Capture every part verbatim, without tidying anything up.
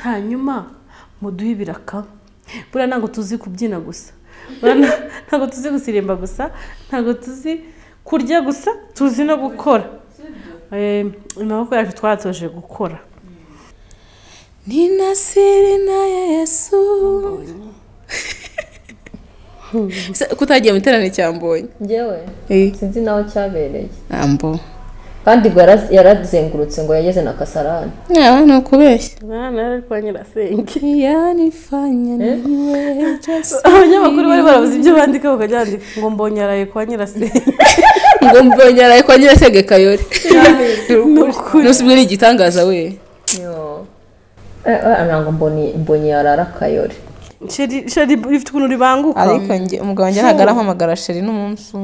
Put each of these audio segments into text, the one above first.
hanyuma muduhe ibiraka bura ntago tuzi kubyina gusa bura ntago tuzi gusirimba gusa ntago tuzi kurya gusa tuzi no gukora eh amaboko yacu twatoje gukora Nina siri na Yesu kutagiye mu iterane cyambonye ngewe eh sinzi naho cyabereye ambo kandi ngo yarazengurutse ngo yageze na Kasarani ya no kubeshya bana ari kwa nyirasenge yanifanya niwe just abanyamakuru bari barabuze ibyo bandika bakajyandika ngo mbonyaraye kwa nyirasenge ngo mbonyaraye kwa nyirasenge Kayore nusubire igitangaza we yo eh anango mboni mbonye yarara Kayore sheri sheri bifite ukuntu ribanguka ariko nge umugabo wanjye nagara mpamagara sheri n'umunsi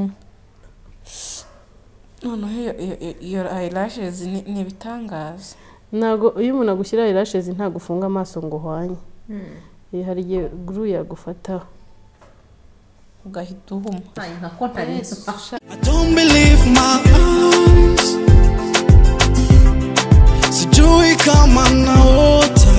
none your eyelashes ni bitangaza nago iyo umuntu agushyira eyelashes nta gufunga amaso ngo hwanye eh hari gihe glue yagufata ugahita uhuma nkako ntari I don't believe my eyes sijui kama naota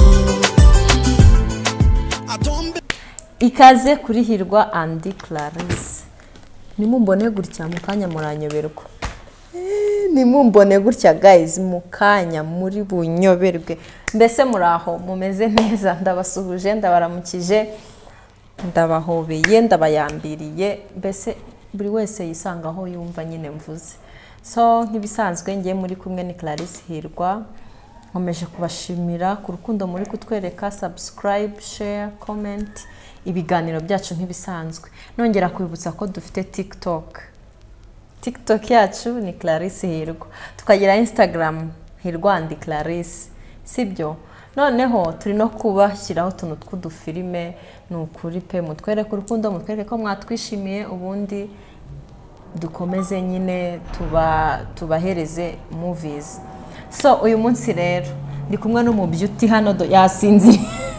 I don't ikaze kuri Hirwa Andy Clarisse nimumbone gutya mukanya muranyoberwa eh nimumbone gutya guys mukanya muri bunyoberwe mbese muraho mumeze neza ndabasuhuje ndabaramukije ndabahobeye ndabayambiriye mbese buri wese yisanga aho yumva nyine mvuze so nkibisanzwe ngiye muri kumwe ni Clarisse Hirwa nkomeje kubashimira ku rukundo muri kutwereka subscribe share comment ibiganiro byacu nkibisanzwe nongera kwibutsa ko dufite TikTok TikTok yacu ni Clarisse Hirwa tukagira Instagram Hirwa Andy Clarisse sibyo noneho turi no kubashyiraho tuntu tw'udufilime n'ukuri pe mutwereke urukundo mutwereke ko mwatwishimiye ubundi dukomeze nyine tuba tubahereze movies so uyu munsi rero ndi kumwe no mu beauty hano yasinzi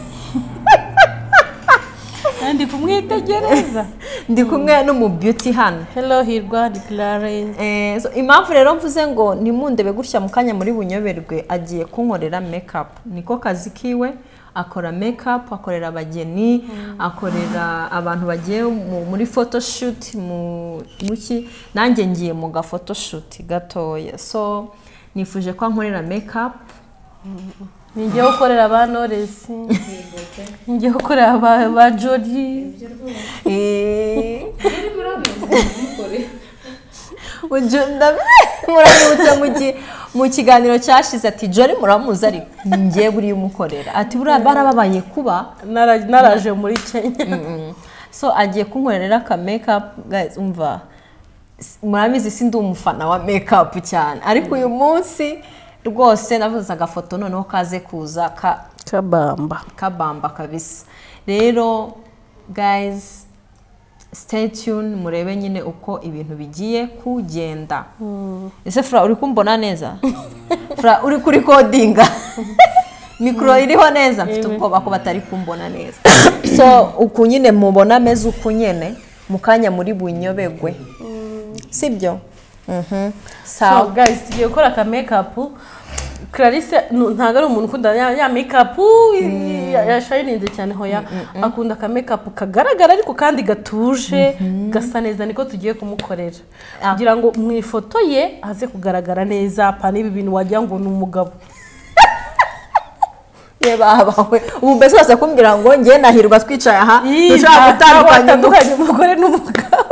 ndi kumwitegereza ndi kumwe no mu beauty hano hello Hirwa Andy Clarisse eh so impamvu rero mvuze ngo nimundebe gutya mukanya muri bunyoberwe agiye kunkorera makeup niko kazi kiwe akora makeup akorera abageni mm. akorera abantu bagiye muri photoshoot mu muki nanjye ngiye mu ga photoshoot gatoya so nifuje ko ankorera makeup mm. Ningiye gukorera ba Knowless ningiye gukorera ba ba Jody eh ujunda murabutse muki mu kiganiro cyashize ati Jody muramuza ari ngiye buri umukorera ati bura barababaye kuba naraje muri Kenya so agiye kunkorera ka makeup guys umva murabizi sindi umufana wa makeup cyane ariko uyu munsi rwose navuze agafoto noneho kaze kuza ka kabamba kabamba kabisa rero guys stay tuned murebe nyine uko ibintu bigiye kugenda mm. ese Fra uri kumbona neza Fra uri kuri codinga mikro iriho neza mfite ubwoba ko batari kumbona neza so uku nyine mubona meze uku nyene mukanya muri bunyobegwe mm. sibyo mhm so guys tugiye gukora ka makeup Clarisse ntago ari umuntu ukunda ya makeup ya shininze cyane hoya akunda ka makeup kagaragara ariko kandi gatuje gasa neza niko tugiye kumukorera kugira ngo mu ifoto ye aze kugaragara neza pana ibi bintu wajya ngo ni umugabo yeba abawe ubu mbese wase kumbwira ngo ngiye nahirwa twicaye aha dushaka gutandukanya umugore n'umugabo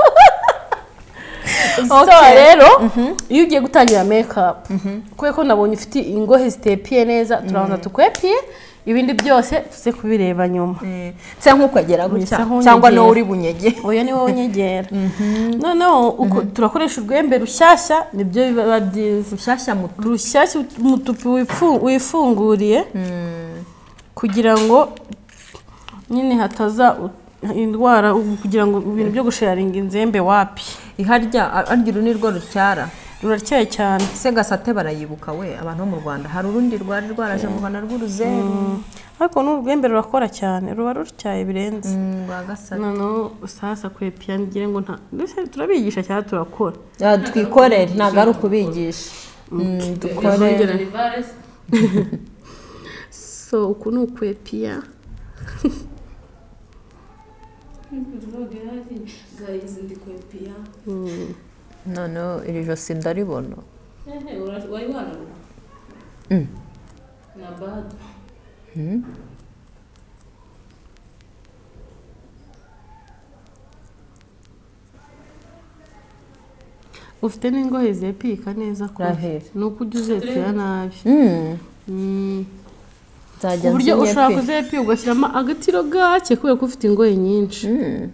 so rero iyo ugiye gutangira makeup kuko ko nabonye ufite ingohe zitepiye neza turabanza tukwepiye ibindi byose tuze kubireba nyuma cya nkukwegera gutya cyangwa no uri bunyege oya ni wowe nyegera noneho uko turakoresha urwembe rushyashya nibyo biba byiza rushyashya mu rushyashya umutupi wifunguriye kugira ngo nyine hataza indwara kugira ngo ibintu byo gusharinga inzembe wapi iharya arya uruni rwo rucyara ruracyeye cyane se gasate barayibuka we abantu mu Rwanda hari urundi rwari rwaraje mu Rwanda rw'uruzeru ariko n'urwembe rurakora cyane ruba rutyaye birenze rwa gasate nano sasa kwepya ngire ngo nta turabigisha cyane turakora twikorere ntago ari ukubigisha dukorere so uku ni ukwepiya noneho iri josi ndaribona ufite n'ingohe zepika neza ko Rahera. nuko ujya uzepira nabi nzajya uburyo ushobora nzinyepe kuzepiya ugashyiramo agatiro gake kubera ko ufite ingohe nyinshi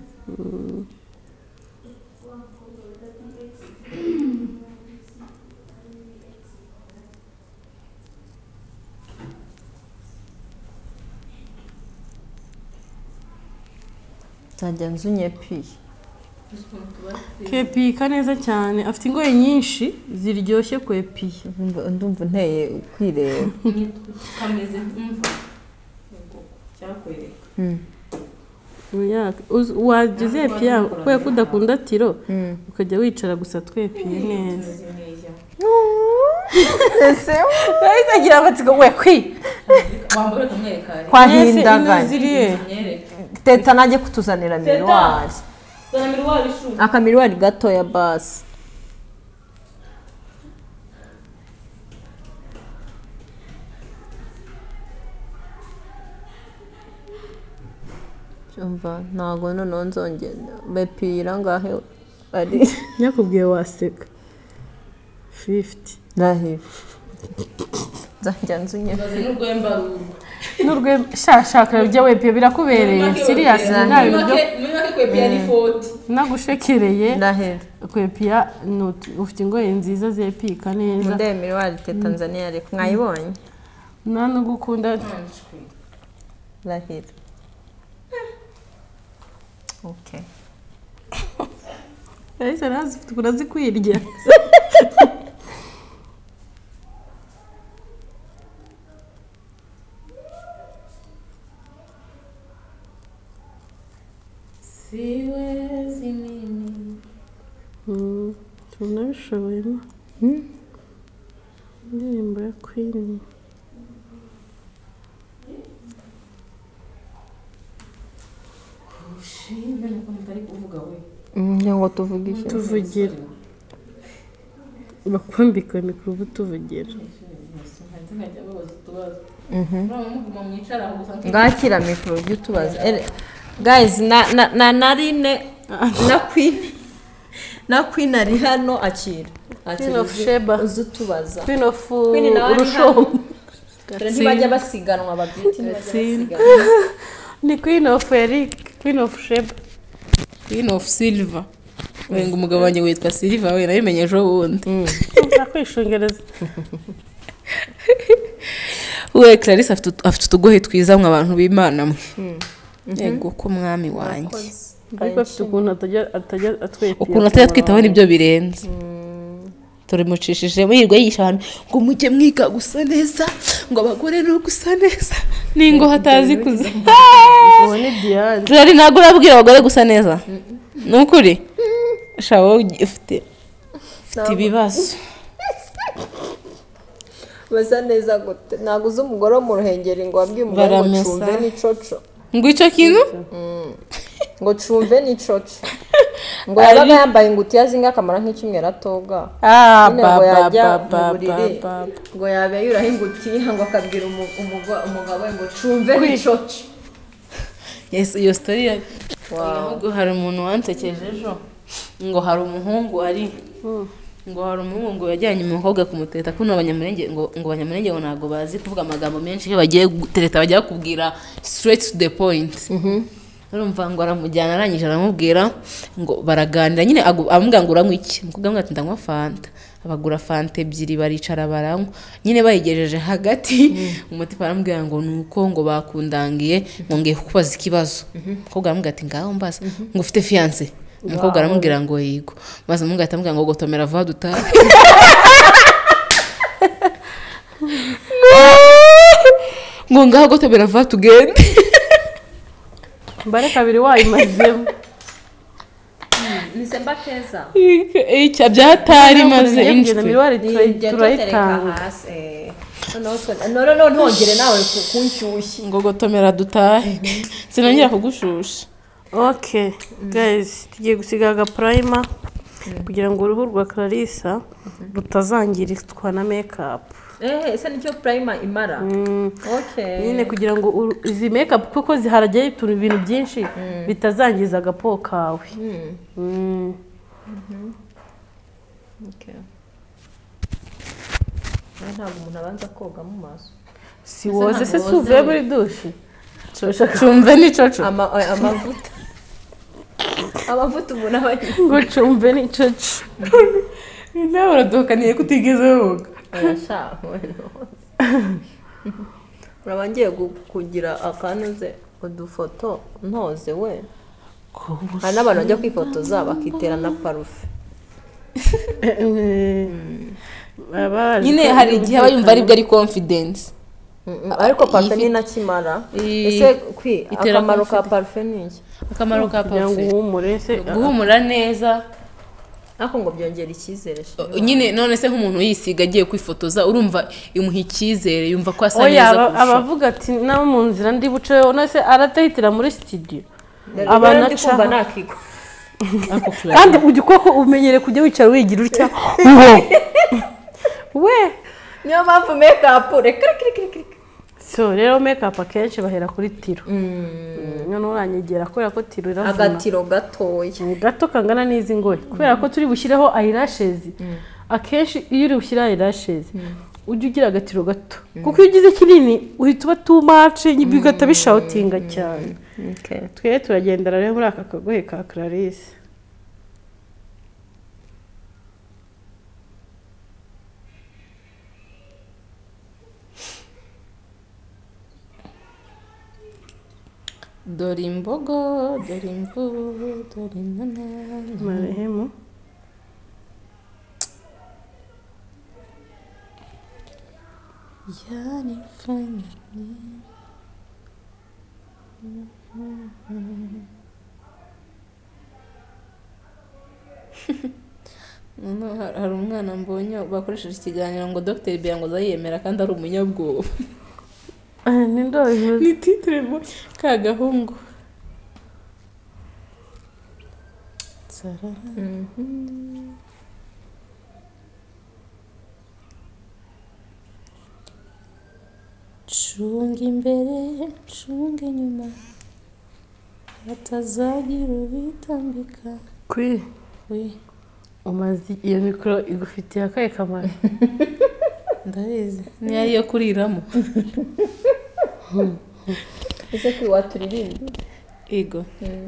nzajya nzinyepiye kepika neza cyane afite ingohe nyinshi ziryoshye kwepiya Ndumva- ndumva nteye kwireba kameze mva cyakwereka wajya uzepiya kubera ko udakunda tiro ukajya wicara gusa twepiye neza ese ahita agira amatsiko we kwi wambara ukamwereka kwahindaganya ziriye teta najye kutuzanira miruwari zana miruwari ishuri akamiruwari gatoya basi umva ntabwo noneho nzongera bepira ngahe ari nyakubwiye waseka fifty rahira nzajya nzunyepe bazi n'urwemba rugo n'urwe shashaka ujya wepiye birakubereye siriyasi nta bintu byo muri make kwepiya ni forty nagushekereye rahira kwepiya ni- ufite ingohe nziza zepika neza mundebe miruwari teta nzaniye ariko mwayibonye nta nubwo ukunda rahira okay yahise arazifite urazikwirya siwezi mimi Mm, tunabishoboyemo indirimbo ya Queen ushimbe nuko ntari kuvuga we ngira ngo tuvuge iki tuvugira bakwambika mikoro uba utuvugira nkajya babaza utubazo muraba muguma mwicara aho gusa ngakira mikoro ujye utubaza Ere- guys na na na narine na queen na queen ari hano akira Queen of Sheba. uzi utubaza Queen of Queen nawe ari urushobo dore ntibajya basiganwa babyita Gatsinda. ni Queen of Eric Queen of Sheba Queen of Silver wenga umugabo wanjye witwa Silver we nabimenye ejo bundi nakwishungereza we Clarisse afite afite utugohe twiza mwe abantu b'Imana mwe yego ko mwami wanjye ariko afite ukuntu atajya atajya atwepiye ukuntu atajya twitaho nibyo birenze turimucishije muhirwe yigisha abantu ngo mujye mwiga gusa neza ngo abagore no gusa neza ningo hatazi kuza uwo ni Diane Claire ntabwo urabwira abagore gusa neza ni ukuri shawo ufite ufite ibibazo basa neza gute ntabwo uzi umugore wo mu ruhengeri ngo wabwiye umugore ngo Baramesa. cumve n'icoco ngo icyo kintu ngo cumve n'icoco ngo yabaga yambaye ingutiya zinga akamara nk'icyumweru atoga ah nyine ngo ba yajya ba mu ba buriri ba ngo yaba yuraho ingutiya ngo akabwira umu- umugo- umugabo we ngo cumve n'icoco yes iyo story ya Wow. ahubwo hari umuntu wansekeje ejo ngo hari umuhungu ari ngo hari umuhungu ngo yajyanye umukobwa kumuteta kuno abanyamurenge ngo ngo abanyamurenge ngo ntabwo bazi kuvuga amagambo menshi iyo bagiye gutereta bajya bakubwira straight to the point urumva ngo aramujyana arangije aramubwira ngo baraganira nyine agu- amubwira ngo uranywa iki umukobwa amubwira ati ndanywa fanta abagura fanta ebyiri baricara baranywa nyine bayigejeje hagati umutima aramubwira ngo nuko ngo bakundangiye ngo ngiye kukubaza ikibazo umukobwa aramubwira ati ngaho mbaza ngo ufite fiance umukobwa aramubwira ngo yigo maze umukobwa ahita amubwira ngo gotomera vuba dutahe ngo ngaho gotomera vuba tugende mbare kabiri wayimazemo ni semba keza icya byatari maze na indwi miruwari turayitanga hasi none none ntongere nawe kunshyushya ngo gotomera dutahe sinongera kugushusha. okay guys tugiye gusiga aga primer kugira ngo uruhu rwa Clarissa rutazangirizwa na makeup. eh ese nicyo primer imara. Okay nyine kugira ngo uru- izi makeup kuko ziharajyaho utuntu ibintu byinshi bitazangiza agapo kawe. Mm. okay ntabwo umuntu abanza koga mu maso si woze se si uvuye muri dushi Cumve n'icoco. Ama- amavuta amavuta umuntu aba agize ngo cumve n'icoco Nawe uraduhakaniye ko utigeze woga. arashaka uraba ngiye gu- kugira akanuze udufoto ntoze we hari n'abantu bajya kwifotoza bakitera na parufe Nyine hari igihe aba yumva aribwo ari confidence. ariko parufe ni nakimara I- ese kwi itera akamaro ka confidence. parufe ni iki Akamaro ka kugira ngo parufe uhumure se guhumura neza. ariko ngo byongera icyizere shema. Nyine none se nk'umuntu yisiga agiye kwifotoza urumva imuha icyizere yumva ko asa oya neza aba- kurushaho. abavuga ati nawe mu nzira ndi buce none se aratahitira muri studio Rero abantu ndi kumva acaho. nakigwa Ako Clarisse. kandi ujya koko umenyere kujya wicara wigira utya we niyo mpamvu makeup reka reka reka reka so rero makeup akenshi bahera kuri tiro none uranyegera kubera ko tiro iravuna agatiro gatoya ni gato kangana n'izi ngoyi kubera ko turi bushyireho eyelashes akenshi iyo uri bushyire eyelashes ujya ugira agatiro gato kuko iyo ugize kinini uhita uba too much bigahita bishawutinga cyane. okay twe turagendera rero muri aka kagohe ka Clarisse. Dore imbogo, dore imvubu, dore inana. marehemu Yanifanya Noneho har- hari umwana mbonye bakoresheje ikiganiro ngo Dr Bea ngo azayemera kandi ari umunyabwoba. ni ndoyo Ni titre mo ka gahungu. Sarara. Cunga imbere, cunga inyuma, hatazagira ubitambika. kwi We, umaze iyo mikoro igufitiye akahe kamaro ndabizi. Ni ariyo kuriramo. ese kwi waturirimba Ego.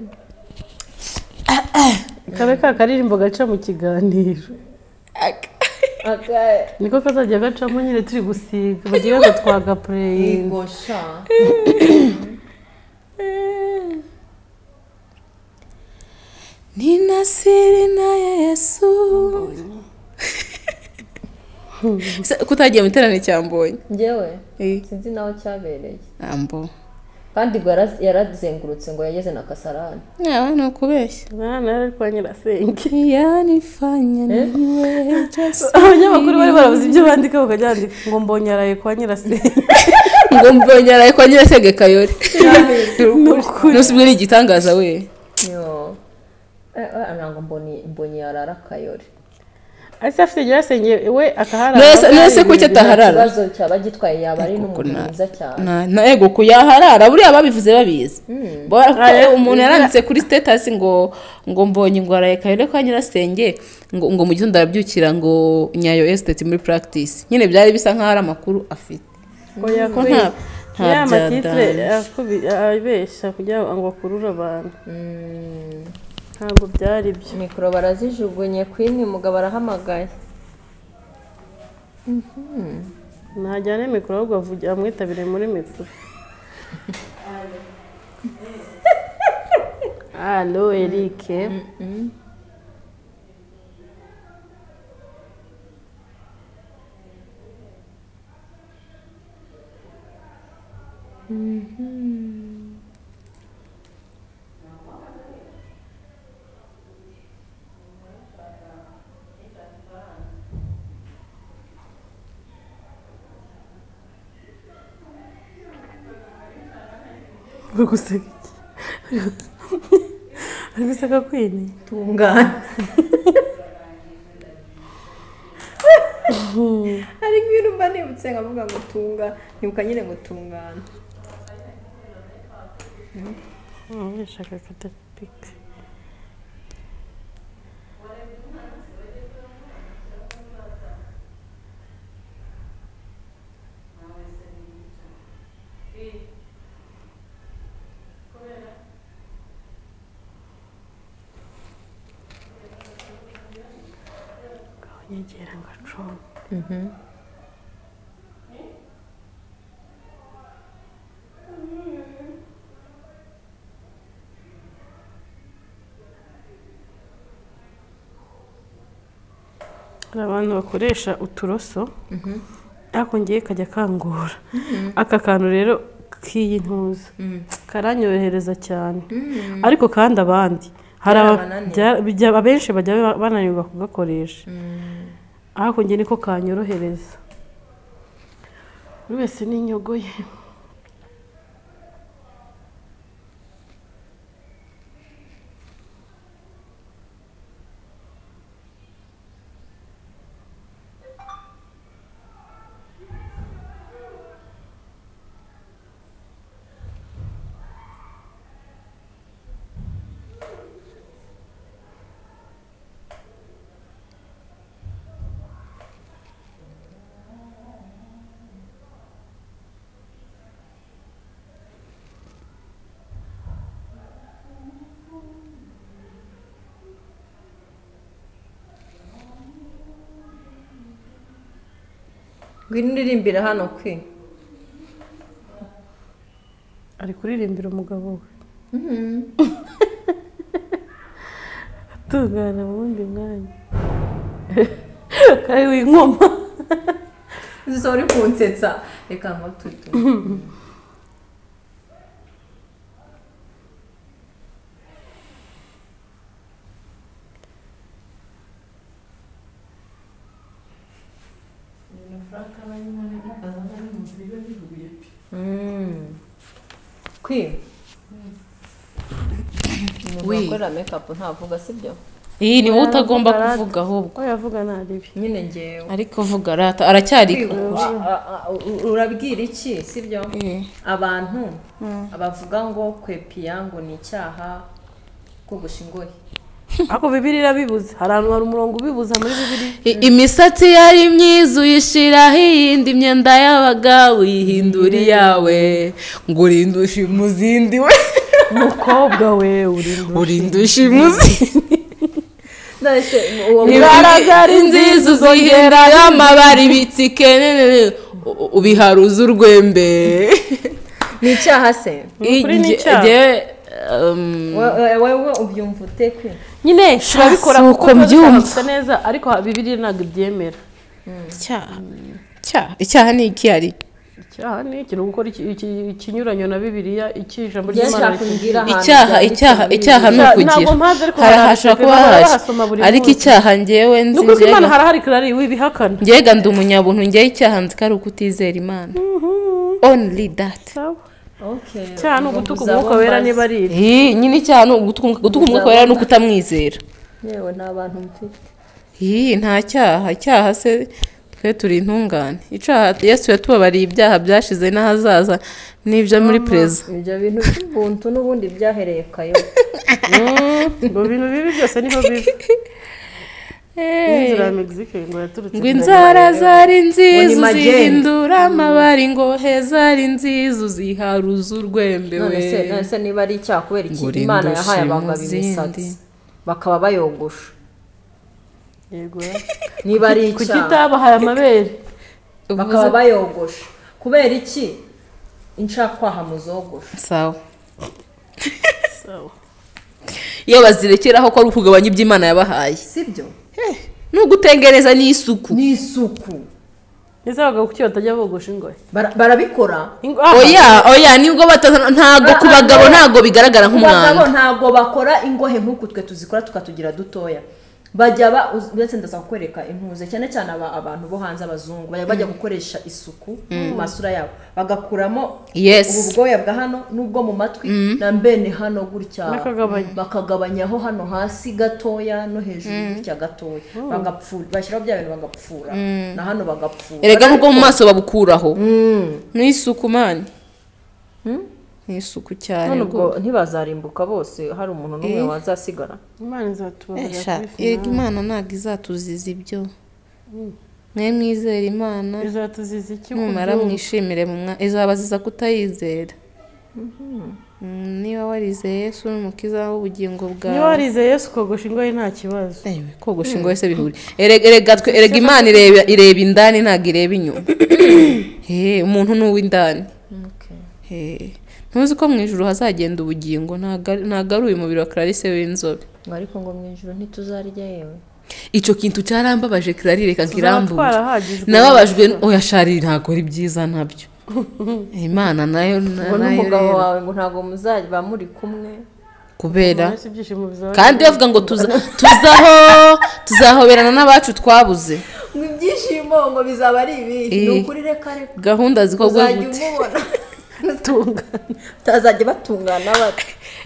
kabe ka karirimbo gaca mu kiganiro okay niko kazajya gacamo nyine turi gusiga bagira ngo twagapureyinga igosha Nina siri na Yesu. Se kutagiye mu iterane cyambonye. njyewe Eh. sinzi naho cyabereye Ambo. kandi ngo yara- yarazengurutse ngo yageze na Kasarani Yawe no kubeshya. mwana ari kwa nyirasenge Yanifanya niwe just. abanyamakuru bari barabuze ibyo bandika bakajya bandika ngo mbonye araye kwa nyirasenge Ngo mbonye araye kwa nyirasenge Kayore. Nusubwe ni igitangaza we. yo eh eh, ntabwo mboni mbonye yarara Kayore ese afite nyirasenge we akaharara Nese nese ko cyataharara. ikibazo cyaba gitwaye yaba ari n'umuntu na- mwiza cyane Na na ego ko yaharara buriya babivuze babizi. Bora ko Aye, umuntu yaranditse kuri status ngo ngo mbonye ngo araye Kayore kwa nyirasenge ngo ngo mu gitondo arabyukira ngo Nyayo estate muri practice. Nyine byari bisa nkaho ari amakuru afite. ngo Ko yakuye nta nta ya matitire byadanje. abeshya kugira ngo akurure abantu ntabwo byari byo mikoro barazijugunye kwini mugabo arahamagaye ntajyane mikoro ahubwo avugira amwitabire muri mikoro alo erike uri guseka iki uri guseka kwini tungana ariko ibintu mba nibutse nkavuga ngo tunga nibuka nyine ngo tungana shaka katapika nyegera ngacoma mhm hari abantu bakoresha uturoso ariko ngiye kajya kangura aka kantu rero k'iyi ntuza karanyorohereza cyane ariko kandi abandi hari abenshi bajya bananirwa kugakoresha ariko ngiye niko kanyorohereza buri wese n'inyogo ye ngwino uririmbira hano kwi ari kuririmbira umugabo we atungana mu wundi mwanya kari w'inkoma uzi uri kunsetsa reka ngo tutu kwi Oui. gukora makeup ntavuga sibyo iyi ni wowe utagomba kuvuga ahubwo ko yavuga naribi nyine ngewe ariko vuga arata aracyari urabwira iki sibyo Eh. abantu abavuga ngo kwepiya ngo ni icyaha kogosha ingohe ariko bibiri irabibuze hari ahantu hari umurongo ubibuza muri bibiri I- imisatsi yari myiza uyishiraho iyindi myenda y'abaga uyihindura iyawe ngo urindushe imuzindi we umukobwa we urindushe imuzindi nase uwo inzara zari nziza uzihera amabara ibitsike nene ubiharuza urwembe ni icyaha se Ukuri ni icyaha. Nge- um, wewe ubyumva ute kwi nyine turabikora si kuko uko mbyumva. bisa neza ariko bibiri ntabwo ibyemera icyaha icyaha icyaha ni iki ari icyaha ni ikintu gukora iki- iki- ikinyuranyo na bibiliya iki ijambo Njye ry'imana nshaka umbwira ahantu icyaha byanditse icyaha muri icyaha ni Bibiliya. ukugira Ntabwo mpazi ariko hari baranditse, hashobora kuba baba haje bahasoma buri ariko munsi. icyaha njyewe ni nzi ukuri ko imana njyewe harahari kirari wibihakana njyega ndi umunyabuntu njyewe icyaha nzi ko ari ukutizera imana only that okay icyaha ni ugutuka umwuka wera niba ari ibi Ih, nyine icyaha ni ugutuka gutuka umwuka wera no kutamwizera yewe nta bantu mfite Ih, nta cyaha icyaha se twe turi intungane icyaha yesu yatubabariye ibyaha byashize n'ahazaza n'ibyo muri perezida ibyo bintu by'ubuntu n'ubundi byahereye kayo ngo ibintu bibi byose niho bibi n'inzira ya mexique ngo yaturutse ngo inzara zari Ngo nziza ni magendu. uzihindura amabari ngohe zari nziza uziharuza urwembe none se we none se niba ari icyaha kubera iki Ngo imana urindushe yahaye abagabo mu imisatsi zindi. bakaba bayogosha yego niba ari kuki icyaha itabahaye amabere bakaba bayogosha kubera iki incakwaha muzogosha sawa sawa iyo bazirekeraho ko ari ukugabanya ibyo imana yabahaye sibyo ni ugutengereza n'isuku n'isuku ese abagabo kuki batajya bogosha ingohe Bara- barabikora Ingo- aha. oya oya nibwo bataza ntago ku bagabo ntago bigaragara ku bagabo nk'umwanda ntabwo bakora ingohe nk'uku twe tuzikora tukatugira dutoya bajya ba ndetse ndaza kukwereka impuze cyane cyane aba abantu bo hanze abazungu bajya bajya gukoresha isuku mu masura yabo bagakuramo ubu bwoya bwa hano n'ubwo mu matwi na mbene hano gutya bakagabanyaho hano hasi gatoya no hejuru gutya gatoya bagapfura bashyiraho bya bintu bagapfura na hano bagapfura erega n'ubwo mu maso babukuraho n'isuku mani n'isuku cyane nubwo ntibazarimbuka bose hari umuntu n'umwe wazasigara Imana izatubabarira Imana ntabwo izatuziza ibyo mwe mwizera Imana izatuziza iki mumara mwishimire izabaziza kutayizera niba warizeye Yesu n'umukiza w'ubugingo bwawe niba warizeye Yesu kogosha ingoyi nta kibazo kogosha ingoyi se bihuri erega Imana ireba indani ntabwo ireba inyuma umuntu ni uw'indani ntuzi ko mu ijuru hazagenda ubugingo ntabwo ari uyu mubiri wa Clarisse w'inzobe ariko ngo mu ijuru ntituzarya yewe icyo kintu cyarambabaje Clarisse reka nkirambure nababajwe oya shari ntabwo ari byiza nabyo Imana nayo n'umugabo wawe ngo ntabwo muzajya muri kumwe kubera kandi bavuga ngo tuzaho tuzahoberana n'abacu twabuze mu byishimo ngo bizaba ari ibi ni ukuri reka reka gahunda zikorwa gute utazajya batungana bate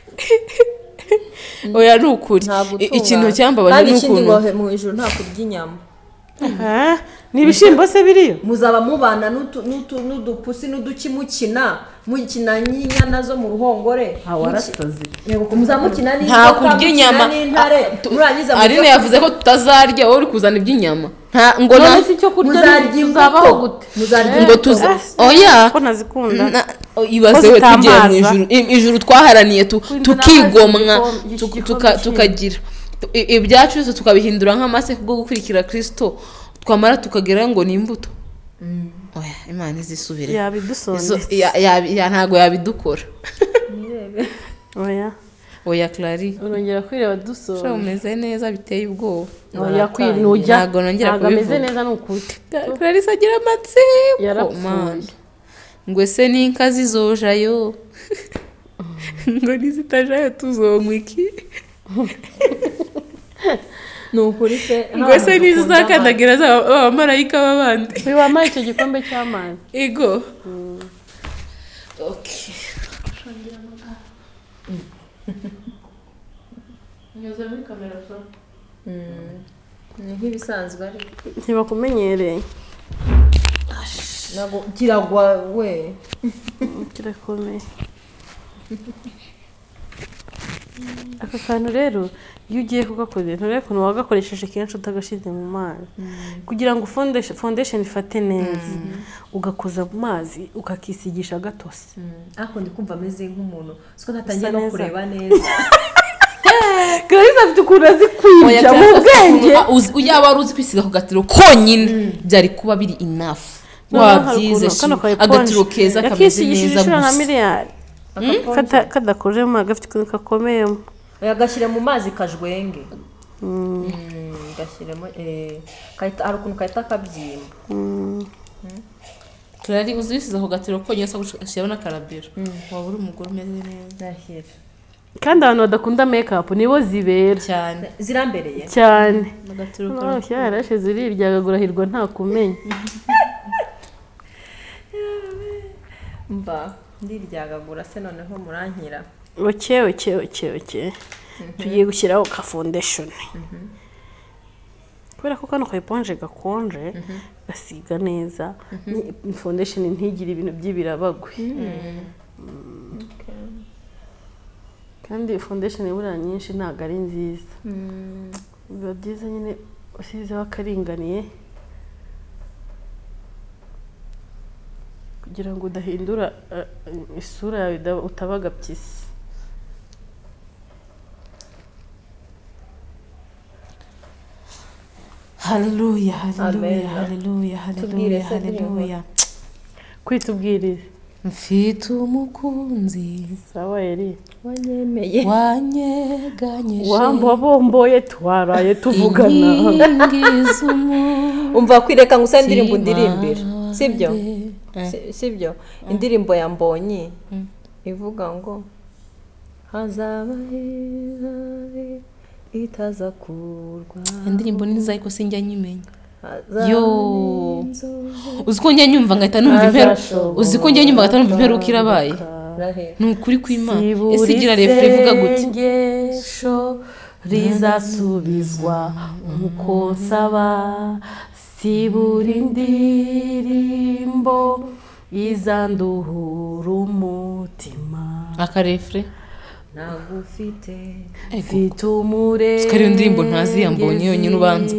oya ni ukuri ikintu cyambabaje ni ukuntu kandi ikindi mu ijuru nta kurya inyama ni ibishyimbo se biriyo muzaba mubana n'udupusi n'udukimukina mukina n'inyana zo mu ruhongore warasaze muzamukina nta kurya inyama Aline yavuze ko tutazarya wowe uri kuzana iby'inyama ngo none si cyo kurya tuzabaho gute ngo tuza oya ko nazikunda ibaze we tugiye mu ijuru ijuru twaharaniye tukigomwa tukagira ibyacu byose tukabihindura nk'amase kubwo gukurikira Kristo twamara tukagera ngo ni imbuto oya Imana izisubire yabidusondetse ya ntago yabidukora oya oya Clarisse urongera kwireba dusora sho umeze neza biteye ubwoba oya kwinujya ntago nongera kubivuga ameze neza n'ukuri Clarisse agira amatsiko yarapfuye ngo ese n'inka zizojayo ngo nizitajayo tuzonywa iki nukuri se ngo se nizo zakandagira abamarayika b'abandi biwamaye icyo gikombe cy'amazi ego okay nyoza muri kamera so ni nk'ibisanzwe ari ntibakumenyereye nago kiragwa we kirakomeye aka kantu rero iyo ugiye kugakoresha nturebe ukuntu wagakoresheje kenshi utagashyize mu mazi kugira ngo foundation ifate neza ugakoza mu mazi ukakisigisha gatose ariko ndi kumva ameze nk'umuntu siko natangiye no kureba neza Clarisse afite ukuntu azi kwinjira mu bwenge yaba wari uzi kwisiga ku gatiro konyine byari kuba biri enough wabyize agatiro keza kameze neza gusa kadakoremo gafite ukuntu kakomeyemo yagashyira mu mazi kajwenge gashyiremo hari ukuntu kahita kabyimba Clarisse uzi wisize ku gatiro konyine usa gushyiraho n'akarabero waba uri umugore umeze neza kandi abantu badakunda make-up nibo zibera cyane zirambereye cyane yarashe ziriryagagura hirwa nta kumenya mba ndiryagagura se noneho murankira oke oke oke oke tugiye gushyiraho ka foundation kubera ko kano ka eponge gakonje gasiga neza foundation ntigire ibintu by'ibirabagwe kandi foundation ibura nyinshi ntabwo ari nziza biba byiza nyine usizeho akaringaniye kugira ngo udahindura isura yawe utabaga pyisi haleluya haleluya haleluya haleluya haleluya kwitubwiriza mfite umukunzi sawa yari wanyemeye wanyeganyije wambomboye twaraye tuvugana umva kwireka ngo usende indirimbo ndirimbira sibyo sibyo indirimbo ya Mbonyi ivuga ngo hazaba itaza kurwa indirimbo ni ariko sinjya nyimenya yo uzi ko njya nyumva ngahita numva impero uzi ko njya nyumva ngahita numva impero kirabaye ni ukuri kw'Imana ese igira refre ivuga gute isengesho rizasubizwa nkuko nsaba sibura indirimbo izanduhura umutima akarefre nagufite mfite umurenge sikari indirimbo ntazi yambonye yonyine ubanza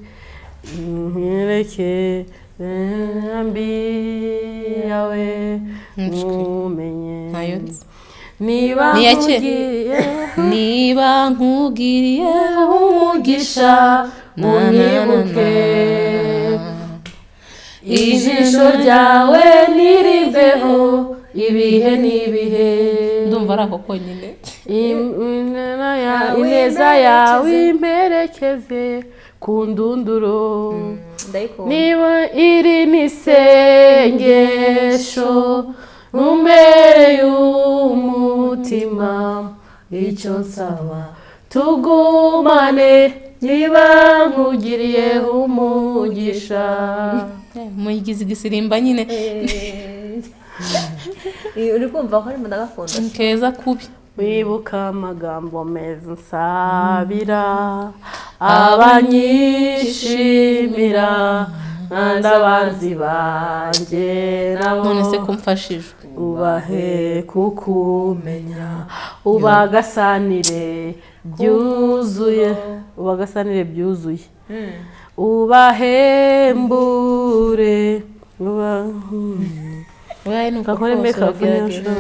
nkereke mbi yawe mumenye niba nkugiriye niba nkugiriye umugisha unyibuke ijisho ryawe niriveho ibihe n'ibihe ndumva ari ako konyine ineza yawe imperekeze ku ndunduro niba iri n'isengesho numbereye umutima icyo nsaba tugumane niba nkugiriye umugisha muyigize igisirimba nyine uri kumva ko ari mu gakondo keza kubi wibuka amagambo meza nsabira abanyishimira n'abanzi banjye nabo none se kumfashije ubahe kukumenya ubagasanire byuzuye ubagasanire byuzuye ubahembure uba waye nuko kakore makeup n'ishoro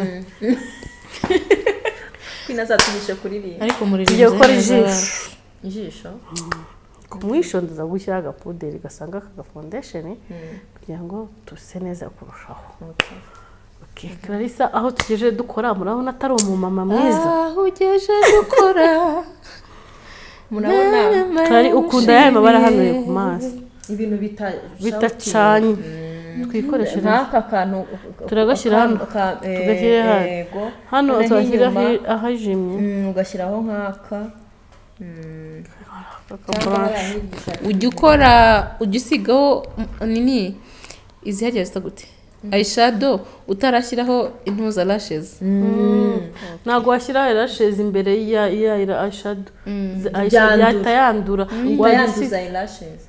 kwinazatumisha kuririmba ariko muri igiye gukora ijisho ijisho kumwishondoza gushyira agapuderi gasanga aka foundation kugira ngo tuse neza kurushaho okay Clarissa aho tugeje dukora murabona atari umumama mwiza aho ugeje dukora murabona Clari ukunda yaye mabara hano ku maso ibintu bitacanye twikoreshe nk'aka kantu turagashyira hano tugashyira hano hano twashyira ahajimye ugashyiraho nk'aka ujya ukora ujya usigaho nini izi hagiye zita gute eyeshadow utarashyiraho intuza lashes ntabwo washyiraho lashes imbere ya ya eyeshadow yahita yandura wayanduza lashes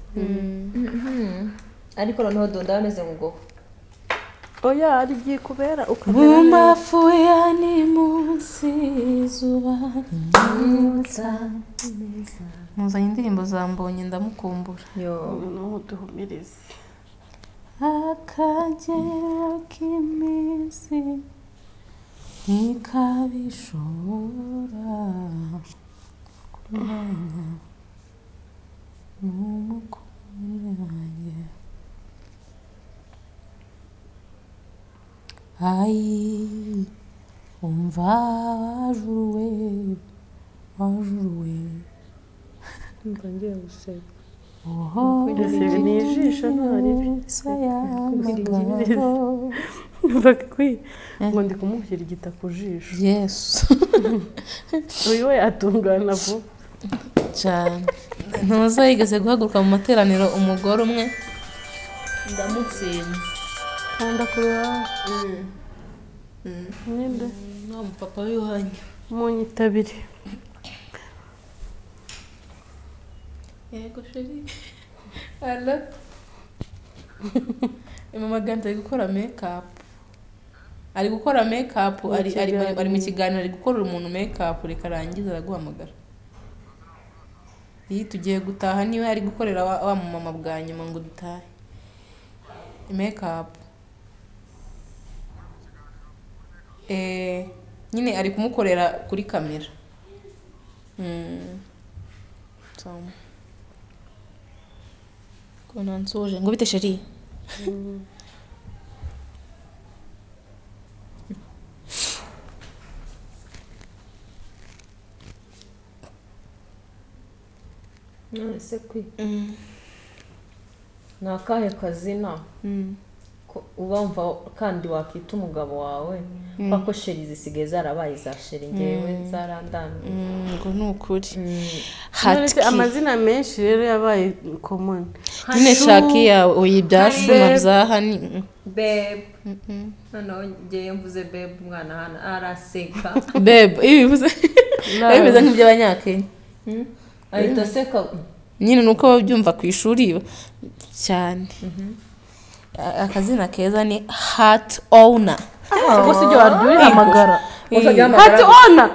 ariko noneho donda ameze nk'ubwo oya ari giye kubera bumbafu ya ni munsi zuba nza muzanye indirimbo zambonye ndamukumbura yo no duhumirize akagero k'iminsi ntikabishobora kumenya n'umukunzi wanjye ayi umva wajuruwe wajuruwe mbangiye guseka oho ni ijisho ntaribi bakwi ngo ndi kumushyira igita ku jisho yesu uyu we atungana vuba cyane ntuzayigeze guhaguruka mu materaniro umugore umwe ndamutsinze kanda kureba ninde nta mupapa w'iwanyu munyitabire yego sheri ala mama Gante ari gukora makeup ari gukora makeup ari ari ari mu kiganiro ari gukorera umuntu makeup reka arangiza araguhamagara iyi tugiye gutaha niwe ari gukorera wa mama bwa nyuma ngo dutahe makeup eh nyine ari kumukorera kuri kamera mm so kona nsoje ngo bite sheri nese kwi nakahe kazina ubamva kandi wakita umugabo wawe kuko sheri zisigaye zarabaye za sheri ngewe zarandamye ngo ni ukuri Nonese amazina menshi rero yabaye common. nyine shaki yawe uyibyashuma byahani babe noneho ngewe mvuze babe umwana hano araseka babe ibi bivuze bivuze nk'iby'abanyakenya ahita aseka nyine nuko babyumva ku ishuri cyane akazina keza ni heart owner Ubwo si byo waryo hamagara. Hati ona.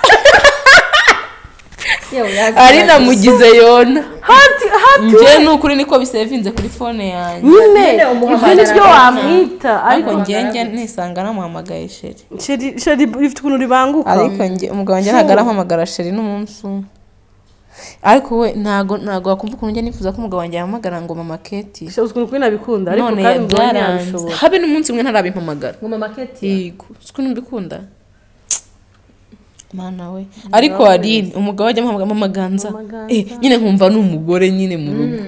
ari namugize yona Hati hati. nje nukuri niko bisevinze kuri phone yanjye Nyine ibyo ni byo wamwita ariko ariko nge nge nisanga namuhamagaye sheri sheri sheri ifite ukuntu ribanguka. ariko nge umugabo wanjye ntabwo arampamagara sheri n'umunsi umwe ariko we ntago ntago wakumva ukuntu njye nifuza ko umugabo wanjye yahamagara ngo mama Keti Sheri ukuntu kuri nabikunda ariko none kandi mbonye byaranze yabishobora. habe n'umunsi umwe ntarabimpamagara ngo mama Keti yego siko nubikunda mana we ariko ari umugabo ajya amuhamagara mama Ganza eh nyine nkumva ni umugore nyine mu rugo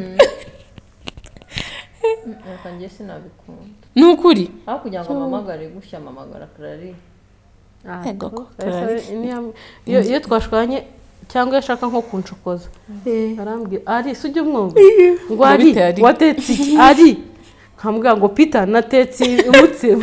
reka nge sinabikunda nukuri aho kugira ngo mamagare gushya mamagara Clary ego ko iyo iyo twashwanye cyangwa yashaka nko kunshokoza arambwira ari sujye umwumva ngo ari watetse iki ari nkambwira ngo Peter natetse umutsima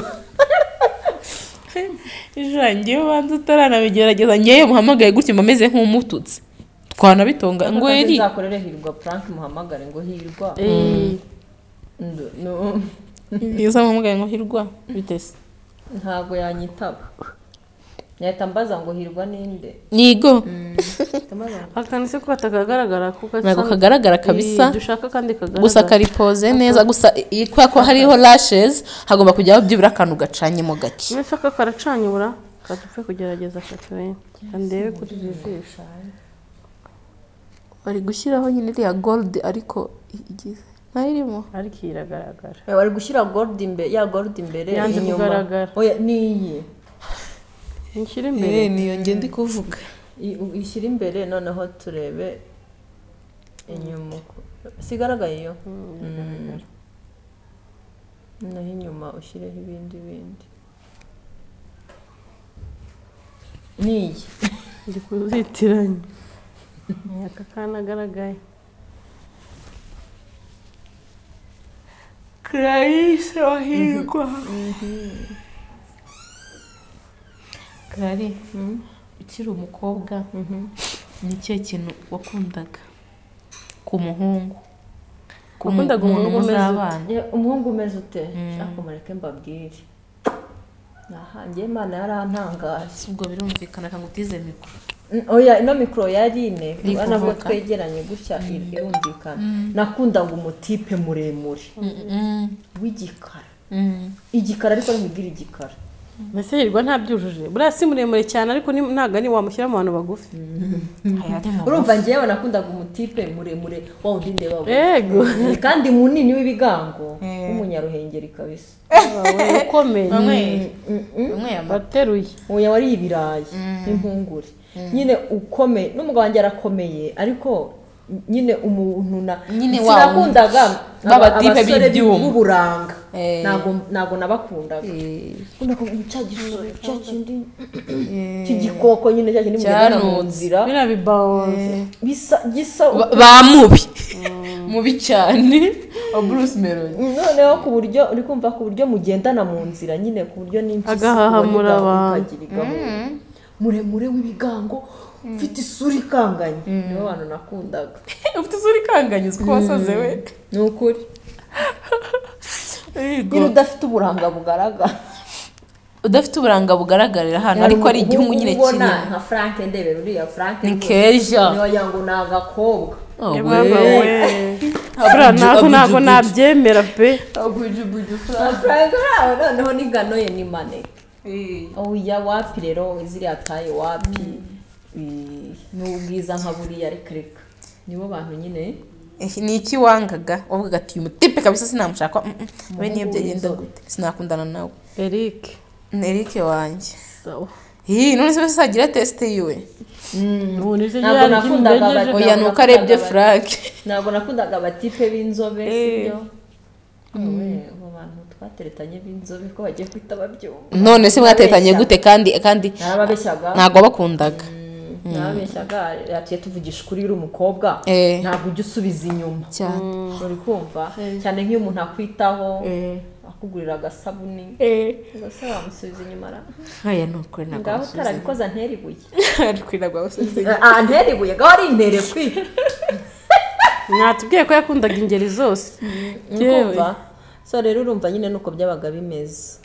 ijangiye banza utaranabigerageza ngewe muhamagaye gutyo mbameze nk'umututsi twanabitonga ngo eri nzakorere hirwa prank muhamagare ngo hirwa eh no niza muhamagaye ngo hirwa bitese ntago yanyitaba nyahita mbaza ngo hirwa ninde nigo akana se ko katakagaragara kuko ntago kagaragara kabisa dushaka kandi kagaragara gusa karipoze neza gusa kwa ko hariho lashes hagomba kujyaho byibura akantu gacanyemo gake nshaka karacanyura katupfe kugerageza katwe ndebe kuri jisho bari gushyiraho nyine iriya gold ariko igize nayirimo ariko iragaragara bari gushyira gold imbere ya gold imbere yanze kugaragara oya niyi inshyira imbere eh niyo nge ndi kuvuga ishyira imbere noneho turebe inyuma sigaragaye yo naho inyuma ushyireho ibindi bindi niyi ndi kuzitiranya aka kana agaragaye Clarisse wahirwa Clary ukiri umukobwa ni cyo kintu wakundaga ku muhungu wakundaga umuhungu umeze umuhungu umeze ute shaka mureke mbabwire aha ngiye Imana yarantangaje ubwo birumvikana kandi utize mikoro oya ino mikoro yari ine nabwo twegeranye gutya irumvikana nakundaga umutipe muremure w'igikara igikara ariko ntigira igikara mbese hirwa ntabyujuje buriya si muremure cyane ariko ntabwo ari wamushyira mu bantu bagufi urumva ngewe nakundaga umutipe muremure wa wundi ndeba yego kandi munini w'ibigango w'umunyaruhengeri kabisa ukomeye umwe bateruye uya wari ibirayi n'impungure nyine ukomeye n'umugabo wanjye arakomeye ariko nyine umuntu na sinakundaga babatipe b'ibyuma b'uburanga nago nago nabakundaga kuna ko cya gisore cya kindi kigikoko nyine cya kindi mugenda mu nzira bira bibaunce bisa gisa bamubi mubi cyane wa Bruce Melody noneho ku buryo uri kumva ku buryo mugendana mu nzira nyine ku buryo n'impyisi agahahamura abantu muremure w'ibigango ufite isura ikanganye nibo bantu nakundaga ufite isura ikanganye uko wasaze we ni ukuri iyo udafite uburanga bugaragara udafite uburanga bugaragarira hano ariko ari igihugu nyine kinini nka Frank Ndebere uriya Frank ni keja niyo yango nagakobwa ntabwo ntabwo nabyemera pe Frank raho noneho n'ingano ye ni maneke oya wapi rero ziriya taye wapi n'ubwiza nka buriya reka reka nibo bantu nyine ni iki wangaga wavuga ati uyu mutipe kabisa sinamushaka we niyo byagenda gute sinakundana nawe Eric Eric wanjye sawa hi none se sagira test yiwe ntabwo nakundaga oya nuko arebye Frank ntabwo nakundaga abatipe b'inzobe sibyo abo bantu twateretanye b'inzobe ko bagiye kwita babyumva none se mwatetanye gute kandi kandi narababeshyaga ntabwo bakundaga narabeshyaga yaciye tuvugisha ukuri uri umukobwa Eh. ntabwo ujya usubiza inyuma cyane uri kumva cyane nk'iyo umuntu akwitaho akugurira agasabuni ugasa wamusubiza inyuma ra aya ni ukuri ntabwo ngaho utarabikoze antera ibuye kwiragwa basubiza ah antera ibuye ngaho ari intere kwi mwatubwiye ko yakundaga ingeri zose ukumva so rero urumva nyine nuko byabaga bimeze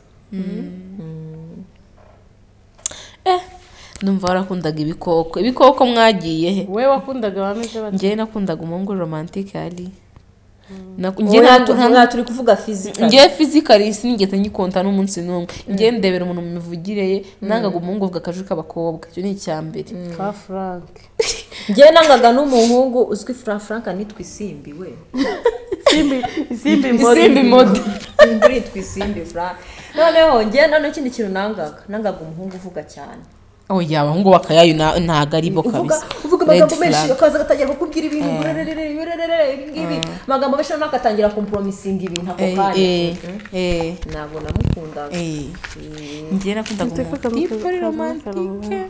eh numva warakundaga ibikoko ibikoko mwagiye he wowe wakundaga bameze bate njyewe nakundaga umuhungu romantique ari njye nta turi kuvuga physical njyewe physically sinigeze nyikonta n'umunsi n'umwe njyewe ndebera umuntu mu mivugire ye nangaga umuhungu uvuga akajwi k'abakobwa icyo ni icya mbere ka Frank njye nangaga n'umuhungu uzwi Frank Frank nitwa isimbi we isimbi isimbi isimbi mode imburi twisimbi Frank noneho njye none ikindi kintu nangaga nangaga umuhungu uvuga cyane oh ya abahungu bakayayo ntago ari bo kabisa uvuga amagambo menshi akaza agatangira kukubwira ibintu ngibi amagambo menshi nakatangira kumpromisinga ibintu ako kanya eh ntabwo namukundaga eh njye nakundaga umuhungu ari romantique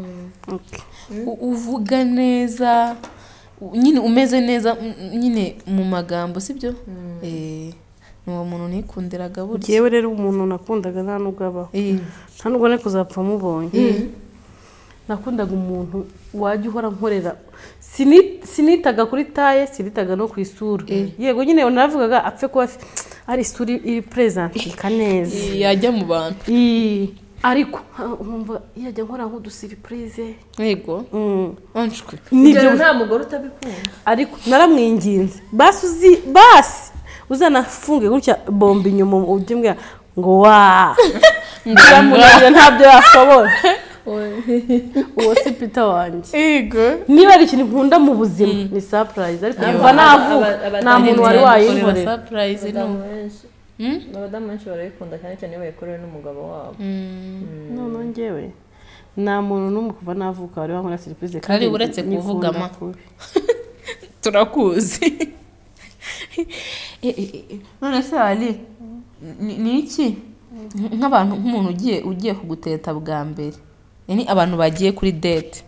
uvuga neza nyine umeze neza nyine mu magambo sibyo eh uwo muntu nikundiraga burya jewe rero umuntu nakundaga nta nubwo abaho nta nubwo ne kuzapfa mubonye nakundaga umuntu wajya uhora nkorera sinitaga kuri taye sinitaga no ku isura yego nyine naravugaga apfe kuba ari isura iri presentika neza yajya mu bantu ariko umva yajya nkora nk'udusiripurize yego anshwe nibyo nta mugore utabikunda ariko naramwinginze basi uzi basi uzanafunge gutya bomba inyuma ubyimwe ngo wa ndamunira ntabyo yashobora uwo si Peter wanjye yego niba ari ikintu nkunda mu buzima ni surprise ariko mva navuga nta muntu wari wayinkorera surprise no abadamu benshi barayikunda cyane cyane iyo bayikorewe n'umugabo wabo none njyewe nta muntu n'umwe kuva navuka wari wankora surprise kandi uretse kuvugama turakuzi none se ali ni iki nk'abantu nk'umuntu ugiye ugiye kuguteta bwa mbere yani abantu bagiye kuri date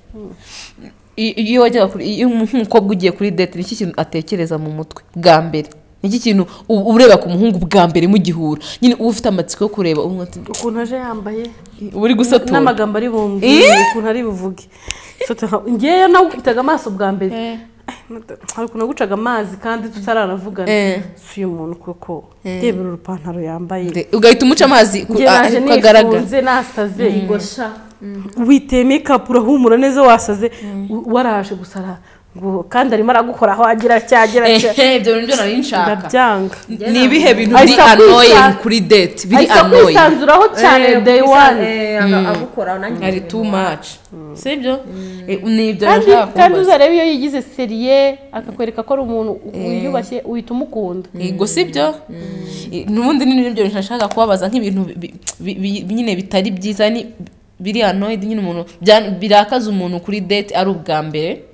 iyo wajya kuri iyo umukobwa ugiye kuri date ni iki kintu atekereza mu mutwe bwa mbere ni iki kintu ureba ku muhungu bwa mbere mu gihura nyine uba ufite amatsiko yo kureba ukuntu aje yambaye uri gusatura n'amagambo ari bumve ukuntu ari buvuge ngewe nawe ufitaga amaso bwa mbere hari ukuntu gucaga amazi kandi tutaranavugana si uyu muntu koko rebera urupantaro yambaye ugahita umuca amazi ukagaragara nifunze nasaze igosha witeye make-up urahumura neza wasaze waraje gusara ngo kandi arimo aragukora aho agira cyagira cya ibyo bintu nari nshaka ndabyanga ni ibihe bintu biri annoying kuri date biri annoying kwisanzuraho cyane day one agukora nanjye ari too much sibyo nibyo nashaka kandi uzarebe iyo yigize serie akakwereka ko ari umuntu wiyubashye uhita umukunda yego sibyo nubundi ni nibyo nashaka kubabaza nk'ibintu nyine bitari byiza ni biri annoying nyine umuntu birakaza umuntu kuri date ari ubwa mbere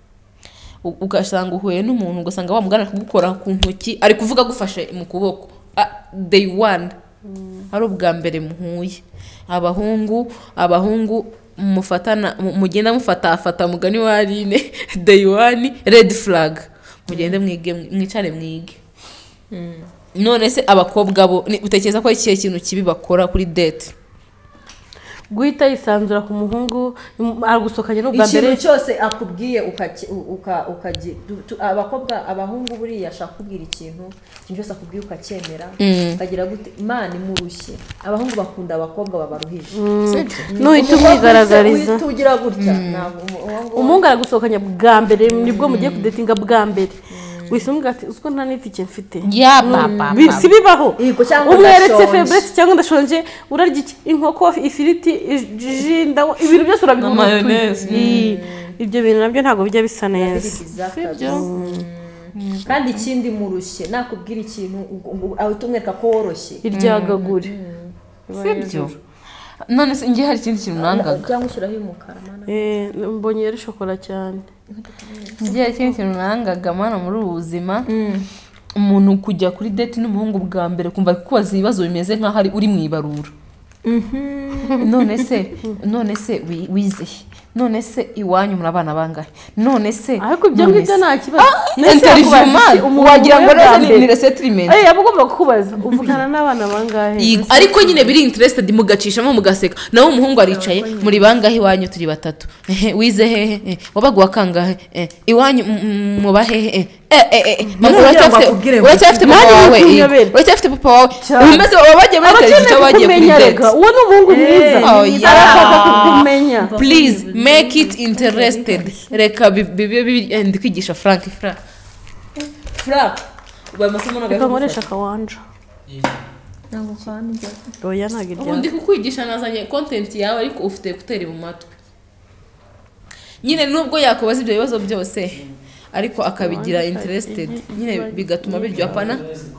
ugasanga uhuye n'umuntu ugasanga wamugana kugukora ku ntoki ari kuvuga gufashe mu kuboko day one ari ubwa mbere muhuye abahungu abahungu mufatana mugenda mufatafata mugani wa Aline day one red flag mugende mwige mwicare mwige none se abakobwa bo utekereza ko iki kintu kibi bakora kuri date guhita yisanzura ku muhungu aragusokanye n'ubwa mbere ikintu cyose akubwiye uka ukaji abakobwa abahungu buriya ashaka kubwira ikintu ikintu cyose akubwiye ukacyemera ukagira gute imana imurushye abahungu bakunda abakobwa babaruhije nuhita umwigaragariza tugira gutya umuhungu aragusokanye bwa mbere nibwo mugiye kudetinga bwa mbere wisumga ati usko nta n'itike mfite ya papa bisi bibaho umweretse faiblesse cyangwa ndashonje urarya iki inkoko ifiriti jinda ibintu byose urabigura ibyo bintu nabyo ntago bijya bisa neza sibyo kandi ikindi murushye nakubwira ikintu ahita umwereka ko woroshye iryagagure sibyo none se ngiye hari ikindi kintu nangaga cyangwa ushyiraho umukara eh mbonye ari shokora cyane ngiye ikindi kintu nangaga mana muri ubu buzima umuntu kujya kuri date n'umuhungu bwa mbere kumva kubaza ibibazo bimeze nk'aho ari uri mu ibarura none se none se wi- wize he? none se iwanyu muri abana bangahe none se ariko ibyo none ngibyo se- nta kibazo Ah, interview man wagira ngo neza ni ni resettlement Eh, aba agomba kukubaza uvugana n'abana bangahe Yego, ariko nyine biri interested mugacishamo mugaseka nawe umuhungu aricaye muri bangahe iwanyu turi batatu ehe wize hehe Eh, wabaga wa kangahe Eh, iwanyu mm, mm, muba hehe Eh, eh eh eh mama None uracyafite bakubwire ngo uracyafite nanjye papa wawe uri yego, kunyobera. uracyafite papa wawe Cyane. umeze wabagiye muri televiziyo cyangwa wagiye kuri kumenya date reka uwo ni umuhungu mwiza Oh, yeah. arashaka kukumenya please make it interested reka bibe bibe ndikwigisha Frank Frank Frank ubaye amasomo reka nagaye nkoresha akawanja ntabwo kandi oya ntabwo ubu irya ndi kukwigisha nazanye content yawe ariko ufite ekuteri mu matwi nyine nubwo yakubaza ibyo bibazo byose ariko akabigira interested nyine bigatuma biryo apana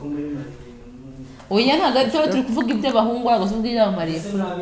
oya ntabwo ari tuba turi kuvuga iby'abahungu ntabwo tuvuga iby'abamariye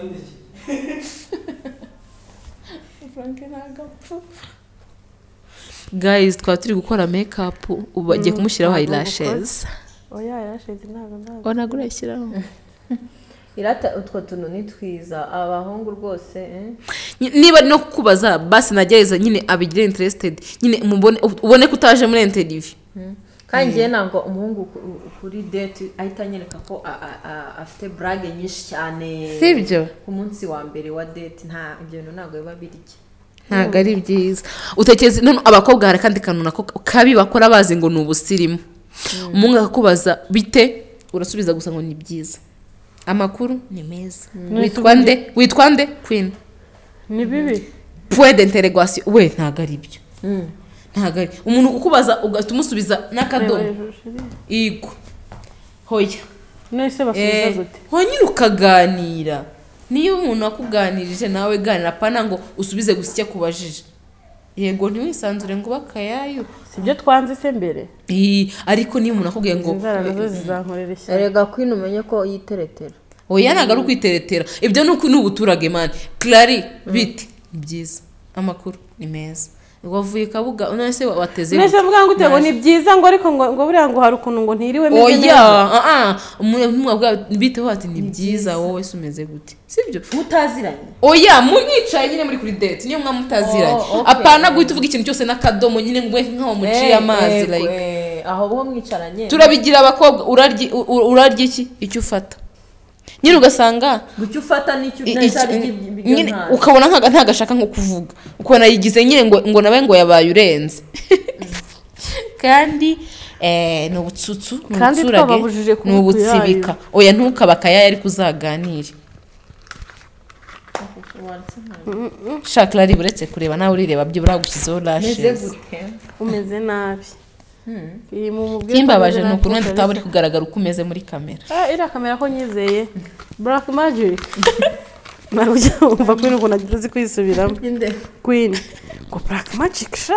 guys twaba turi gukora make up ubu bagiye kumushyiraho eyelashes oya yarashize ntabwo ntabwo ubona ko urayishyiraho irata utwo tuntu ni twiza abahungu rwose eh? niba no kukubaza basi nagereza nyine abigire interested nyine mubone ubone ko utaje muri interview kandi njyewe ntabwo umuhungu ku- kuri date ahita anyereka ko a- a- a- afite burage nyinshi cyane sibyo ku munsi wa mbere wa date nta ibyo bintu ntabwo biba birya ntabwo ari byiza utekereza none abakobwa hari akandi kantu nako kabi bakora bazi ngo ni ubusirimu umuhungu akakubaza bite urasubiza gusa ngo ni byiza amakuru ni meza witwa nde witwa nde queen ni bibi point d'interrogation we ntabwo ari byo ntabwo ari umuntu kukubaza ugahita umusubiza n'akadomo igo hoya nese basubiza Eh, gute honyine ukaganira niyo umuntu akuganirije nawe ganira apana ngo usubize gusa icyo akubajije yego ntiwisanzure ngo bakayayo sibyo twanze se mbere Ii, ariko niyo umuntu akubwiye ngo inzara nazo zizankorera ishyaka erega kwino umenye ko yiteretera oya ntabwo ari ukwiteretera ibyo ni uku ni ubuturage mani clari biti ni byiza amakuru ni meza wavuye kabuga none se wateze nese mvuga ngo utego ni byiza ngo ariko ngo ngo buriya ngo hari ukuntu ngo ntiriwe meze oya neza ah ah umuntu bwa biteho ati ni byiza wowe se umeze gute sibyo mutaziranye oya mumwicaye nyine muri kuri date niyo mwa mutaziranye Oh, okay. apana guhita uvuga ikintu cyose n'akadomo nyine ngo nkaho muciye amazi like aho bo mwicaranye turabigira abakobwa urarya u- u- urarya iki icyo ufata nyine ugasanga gucyo ufata n'icyo i- nashari iki- nyine ukabona nkaga ntagashaka nko kuvuga ukabona yigize nyine ngo ngo nawe ngo yabaye urenze kandi eh ni ubutsutsu ni Kandi ubuturage, twababujije kuba ni ubutsibika oya ntukabakaya ariko uzaganire shaka ari buretse kureba nawe urireba byo buragushyizeho meze lashes gute umeze nabi iyi mu mubwire kimbabaje ko ni ameze ukuntu nabi tutaba uri kabisa. kugaragara uko umeze muri kamera Ah, iriya kamera ko nyizeye black magic ntabwo ujya wumva queen ukuntu agize uzi kwisubiramo inde queen ngo black magic sha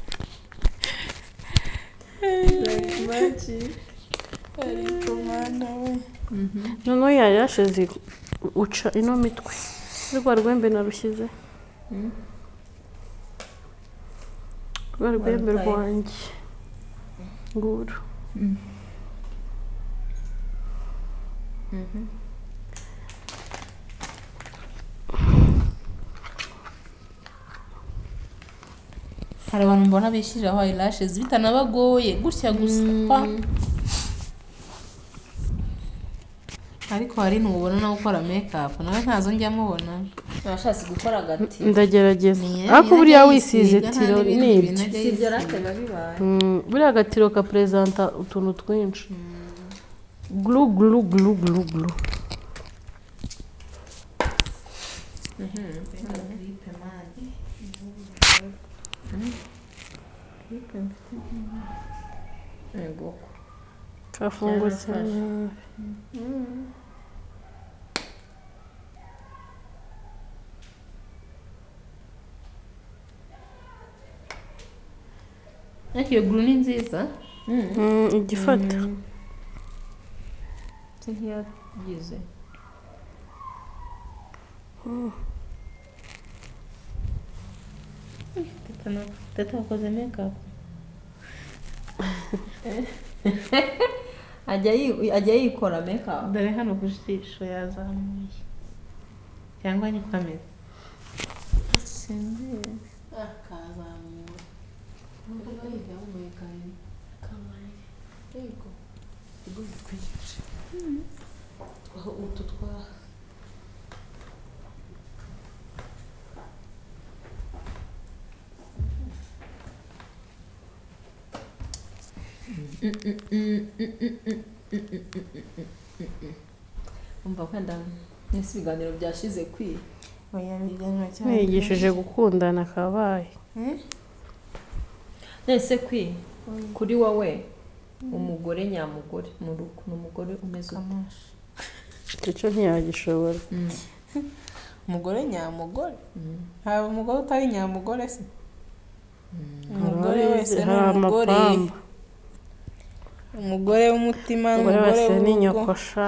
noneho yayashize uca ino mitwe rwa rwembe narushyize rwa rwembe rwanjye nguru hari abantu mbona bishyiriraho eyelashes bitanabagoye gutya gusa kwa ariko hari n'ubona no gukora make up nawe ntazo njya mubona nashatse gukora agati ndagerageza Ni- ariko ni buriya najya wisize yisiga, nta tiro n'ibindi ni bintu ibyo ajya si ibyo yisiga. rate biba bibaye Mm, buriya agatiro kaperezanta utuntu twinshi glu glu glu glu glu yego kafungutse nabi. ariko iyo glue ni nziza Mm, igifata si nk'iyagize teta wakoze make up ajya yi- ajya yikora makeup dore hano ku jisho yazamuye cyangwa ni kamera sinzi akazamuye nubwo bari yamuye kare kamari yego ubwo bikwije aho utu twa umva kwenda n'isi ibiganiro byashize kwi oya bijyanwa cyane mwigishije gukundana kabaye nese kwi kuri wowe umugore nyamugore mu rugo ni umugore umeze ute kamasha icyo ntiyagishobora umugore nyamugore haba umugore utari nyamugore se umugore wese ni hari umugore amapamba umugore w'umutima umugore n'umugore wese ni w'urugo nyokosha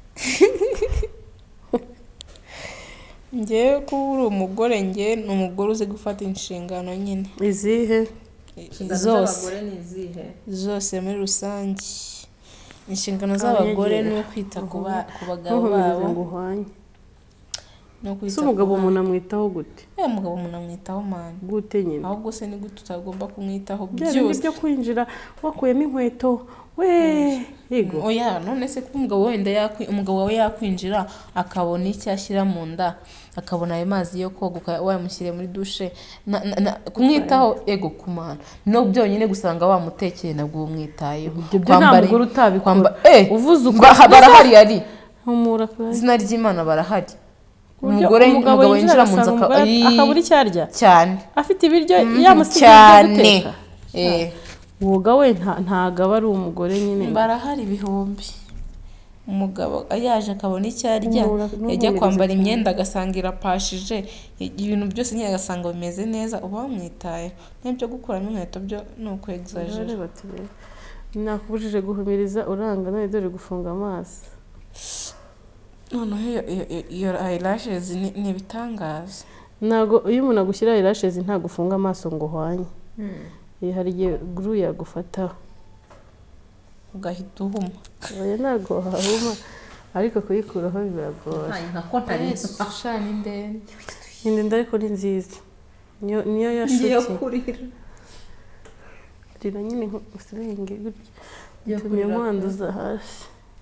ngewe kuba uri umugore ngewe ni umugore uzi gufata inshingano nyine izihe inshingano zose z'abagore ni izihe zose muri rusange inshingano z'abagore ni ukwita ku ba- ku bagabo ntuhumirize babo ngo uhwanye no ese kwita umugabo ku umuntu bana. amwitaho gute Eh, umugabo umuntu amwitaho mani gute nyine ahubwo se ni gute utagomba kumwitaho bya bindi byose byo kwinjira wakuyemo inkweto we yego oya none se ko umugabo wenda yakwi umugabo wawe yakwinjira akabona icyo ashyira mu nda akabona ayo mazi yo koga uka- wayamushyiriye muri dushe na- na- na- kumwitaho ego kumana no byonyine gusanga wamutekeye nabwo umwitayeho ibyo byo nta Kwambara- mugore utabikora kwamba- eh, uvuze uko ba- barahari ari humura class izina ry'imana barahari Uburyo umugore umugabo umugabo yinjira yinjira mu nzu agasanga aka- umugore Ii, akabura icyo arya cyane afite ibiryo Mhm, yamusigiye ibyo cyane guteka eh uwoga we nta- ntago aba ari umugore nyine barahari ibihumbi umugabo yaje akabona icyo arya Umura- n'umuhumuriza yajya kwambara cyane. imyenda agasanga irapashije ibintu byose nyine agasanga bimeze neza uba wamwitayeho n'ibyo gukuramo inkweto byo ni ukwegizajira Bareba ati rero, nakubujije guhumiriza uranga none dore gufunga amaso noneho iyo- iyo- iyo- iyo eyelashes ni ni ibitangaza ntago iyo umuntu agushyira eyelashes ntago ufunga amaso ngo uhwanye iyo hari igihe guru yagufataho ugahita uhuma oya ntago wahuma ariko kuyikuraho biragora nka ntari ushana indende indenda ariko ni nziza niyo niyo ngiye yashuti kurira rira nyine usirenge gutya Ngiye tumye kurira mwanduza hasi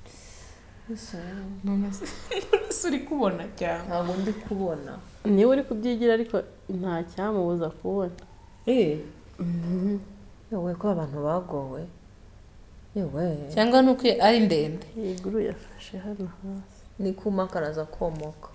none se none se uri kubona cyane ntabwo ndi kubona niwe uri kubyigira ariko nta cyamubuza kubona eh yewe ko abantu bagowe yewe cyangwa ni uko ari ndende iyi guru yafashe hano hasi ni kuma karaza komoka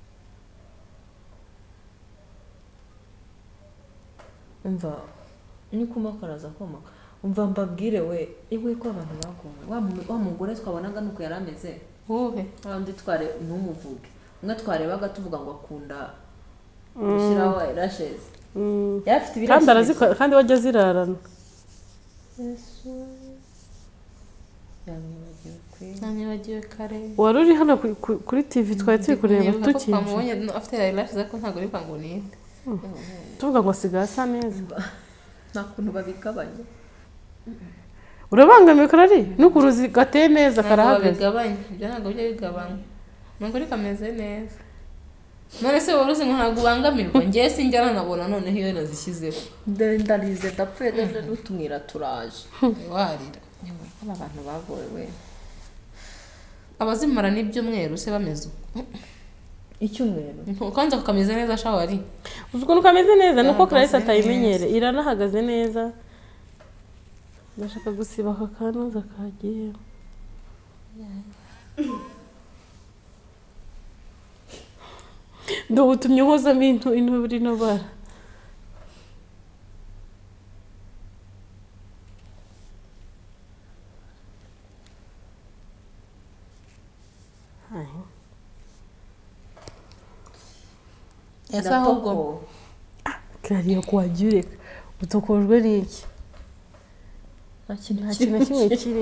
umva ni kuma karaza komoka umva mbabwire we yewe ko abantu bagowe wa mu- wa mugore twabonaga nuko yari ameze uhe undi tware ntumuvuge umwe twarebaga tuvuga ngo akunda gushyiraho eyelashes Mm. yari afite kandi ibirashes arazikora kandi wajya zirarana yamwibagiwe kwe nanibagiwe kare wari uri hano ku- ku- kuri tv twari turi kureba Nibuka ko tukinjira twamubonye afite eyelashes ariko ntabwo uri kwanga uninde tuvuga ngo asigaye asa neza nta kuntu babigabanya urabangamiye karari n'ukuntu gateye neza ntabwo karahagaze babigabanya ibyo ntabwo bijya bigabanya ntabwo ari kameze neza none se wari uzi ngo ntabwo ubangamirwa ngewe sinjya nanabona noneho iyo nazishyizeho dore ndarize ndapfuye dore n'utumwira turaje warira aba bantu bagowe we abazimara n'ibyumweru se bameze uko icyumweru kandi ako kameze neza shawari uzi ukuntu kameze neza nuko Gahagaze clarisse atayimenyere neza. iranahagaze neza ndashaka gusiba aka kanoza kagiye ndo utumye uhozamo intu intu rino bara Ahe. ese ahubwo Claria kwagiye ureka utokojwe n'iki nta kintu nta kintu na kimwe kiri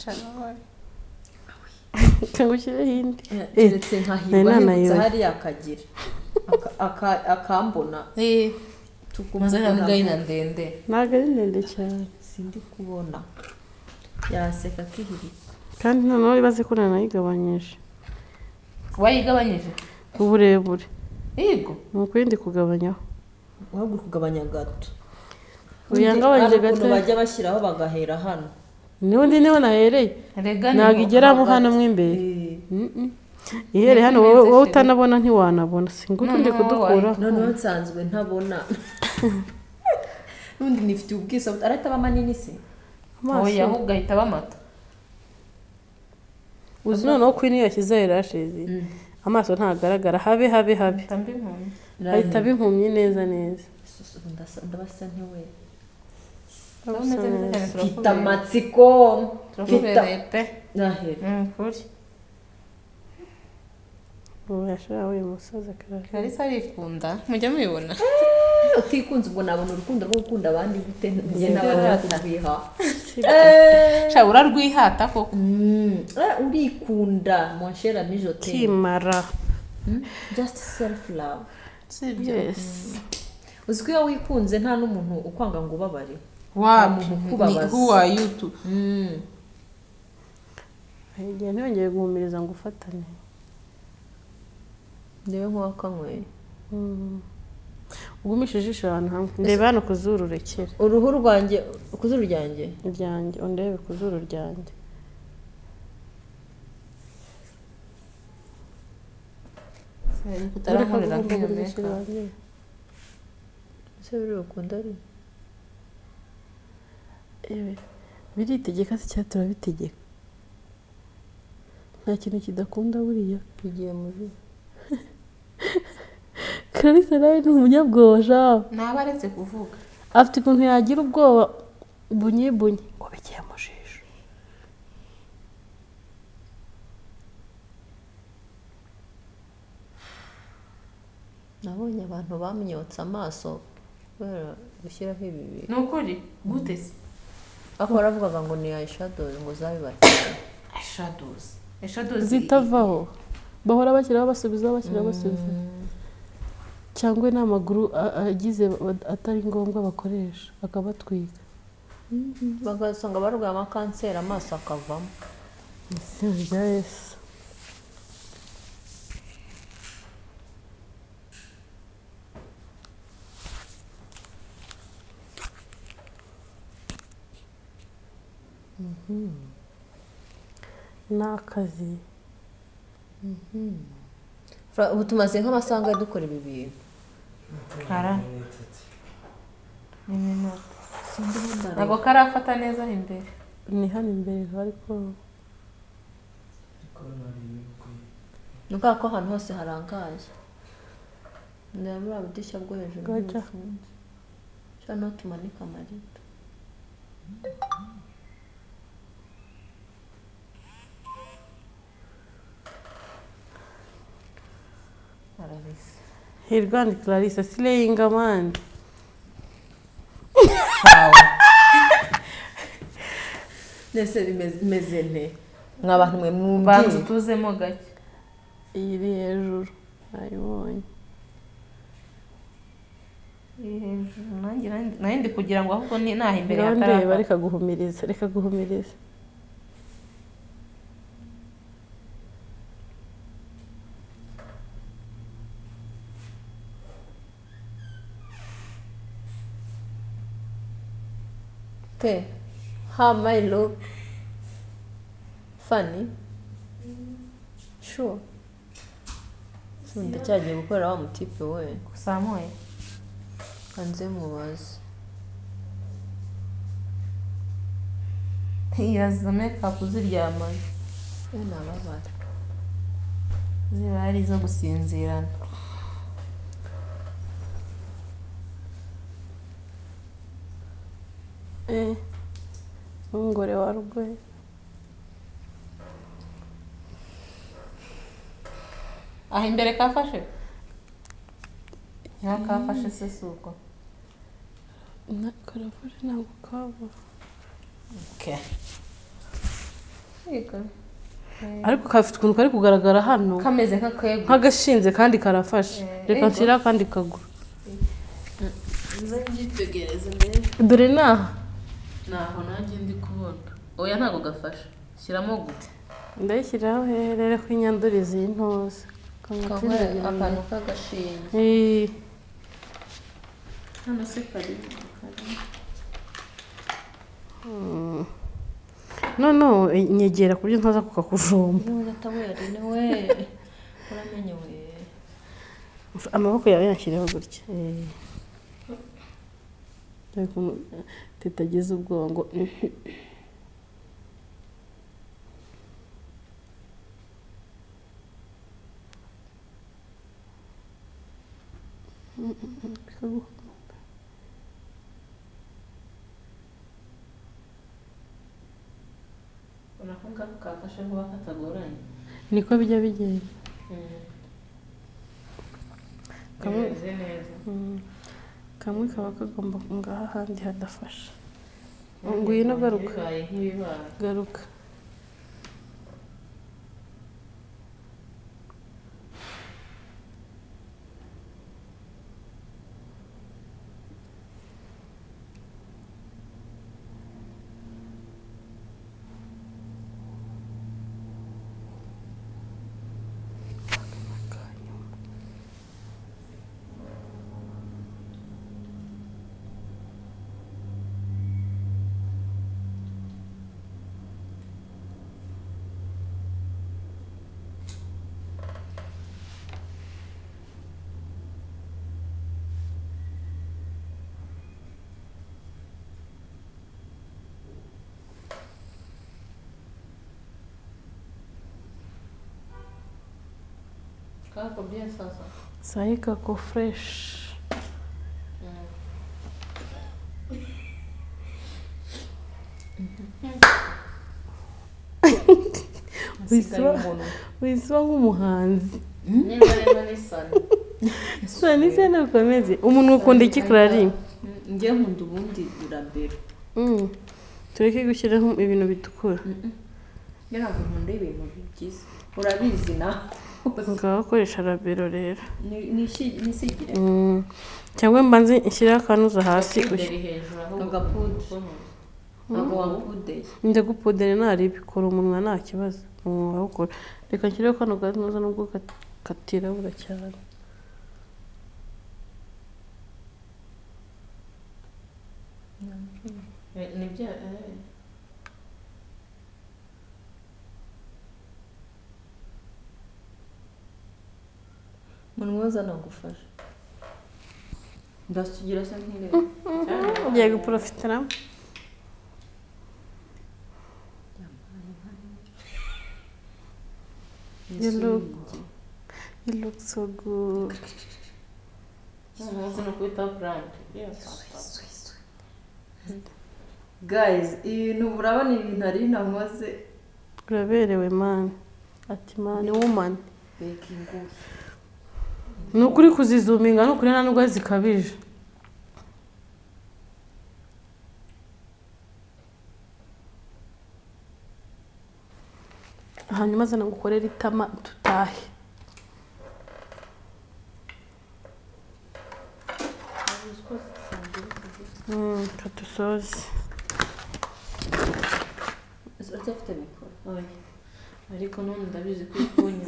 cyangwa ushyireho indi keretse nari nkahirwa nanayobewe. hibutse hariya akagira Aka- aka- akambona eh tukumva maze ntabwo ntabwo- ari na ndende ntabwo ari ndende cyane sindi kubona yaseka akihirika kandi noneho ibaze ko nanayigabanyije wayigabanyije uburebure yego ni ukuri kugabanyaho ahubwo kugabanya gato uyangabanyije gato bajya bashyiraho bagahera hano n'undi niho nahereye ntabwo igeramo hano mo imbere ihereye hano wowe utanabona ntiwanabona singuko ndi kudukura noneho nsanzwe ntabona n'undi nifite ubwiso arahita aba manini se oya ahubwo ahita aba mato uzi noneho ko niyo yashyizeho rashezi amaso ntagaragara habe habe habe ahita aba impumyi neza neza ndabasa ntiwe mfite mfite amatsiko turakubereye pe nahere kuri ubu yashobora uyu musaza karari Clarisse arikunda mujya mubibona utikunze ubwo nabona urukundo rwo gukunda abandi gute njye nabona kurwiha sha urarwihata koko urikunda mon cher ami je t'aime kimara just self love yes uziko iyo wikunze nta n'umuntu ukwanga ngo ubabare wapi kubabaza who are you to igihe ntiyongeye guhumiriza ngo ufatane niwe nk'uwakanyweye ugumishe ijisho ahantu hamwe ndeba hano ku zuru rekere uruhu rwanjye ku zuru ryanjye ryanjye undebe ku zuru ryanjye utarankorera nk'iyo ese biri ukunda ari biritegeka se cyangwa turabitegeka nta kintu kidakunda buriya bigiye muri Clarisse nawe ni umunyabwoba shaho ntaba aretse kuvuga afite ukuntu yagira ubwoba bunyi bunyi ngo bigiye mu jisho nabonye abantu bamyotse amaso kubera gushyiraho ibi bintu ni ukuri gute se ako baravugaga ngo ni eyeshadows ngo zabibateye eyeshadows eyeshadows zitavaho bahora bashyiraho basubizaho bashyiraho basubiza cyangwa n'amaguru agize atari ngombwa bakoresha bakabatwika bagasanga barwaye amakanseri amaso akavamo izina rya Yesu ni akazi ubu tumaze nk'amasaha dukora ibi bintu kara ntabwo karafata neza imbere ni hano imbere ariko ni ukubera ko ahantu hose harangaye ndeba muri abo budishya bwo hejuru n'ubufunze cyangwa n'aho tumanika amarido hirwa ndi Clarisse sireyinga mani ndetse bimeze nte mwa bantu mwe banza mwumviye utuzemo gake iyi iri hejuru nayibonye iri hejuru nanjye nanjye ndi kugira ngo ahubwo ni naho imbere ngaho ndeba hatarafata reka guhumiriza reka guhumiriza pe how my look funny sure ndacyagiye gukorera wa mutipe we kusamuye hanze mubaze iyaza makeup ziryamanye we nababara ziba ari izo gusinzirana eh umugore wa rugwe aha imbere kafashe nta kafashe se si uko karafashe ntabwo kaba ariko kafite ukuntu kari kugaragara hano kameze nk'akego nk'agashinze kandi karafashe reka nshyira akandi kaguru nza ngitegereze mbere dore naha naho nanjye ndi kubona oya ntabwo gafasha shyiramo gute ndayishyiraho rero ko inyandurizi y'intuza akantu k'agashinge Eh, hano se kari no no nyegera ku buryo ntaza kukakujomba gataweri niwe uramenye we amaboko yawe yanshyiriyeho gutya Eh. Dore ukuntu tutagize ubwoba ngo uravuga kafashe vuba katagoranye niko bijya bigenda kamwe kameze neza kamwe kaba kagomba ngaha ahandi hadafasha ngwino garuka bibaye nk'ibibaye garuka kako bien sasa sahi kako fresh wisiba wisiba nk'umuhanzi niba rero ni sani sani se nakomeze umuntu ukunda iki Clary njye nkunda ubundi urabero Mm. tureke gushyiraho ibintu bitukura njye ntabwo nkunda ibintu byiza urabizi nawe ngaho akoresha rabero rero nisigire Mm. cyangwa mbanze nshyiraho akanuza hasi uderi hejuru aho agapudu ntabwo wamupudeye njya gupudere ntari bikora umunwa nta kibazo umunwa wawukora reka nshyireho kano kanuza nubwo kat- katirabura cyane ni bya eh umuntu mwiza nagufasha ndasugira se nk'ireba ugiye guporofitira You look, you look so good. umunsi no kwita brand guys ibintu murabona ibintu ari namuze Uraberewe man. Ati man, woman. baking Ni ukuri kuzizuminga ni ukuri nta nubwo zikabije. Hanyuma zana gukorera itama tutahe. Mm, katusozi. uracyafite mikoro oya ariko none ndabizi ko ikunye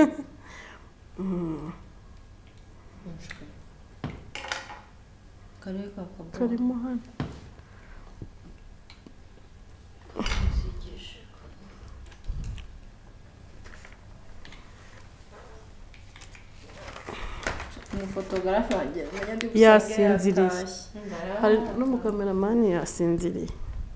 karere ka kabura Karimo hano. umufotogarafe wanjye menya ndi Yasinziriye. yatashye. Hari n'umukameramani yasinziriye.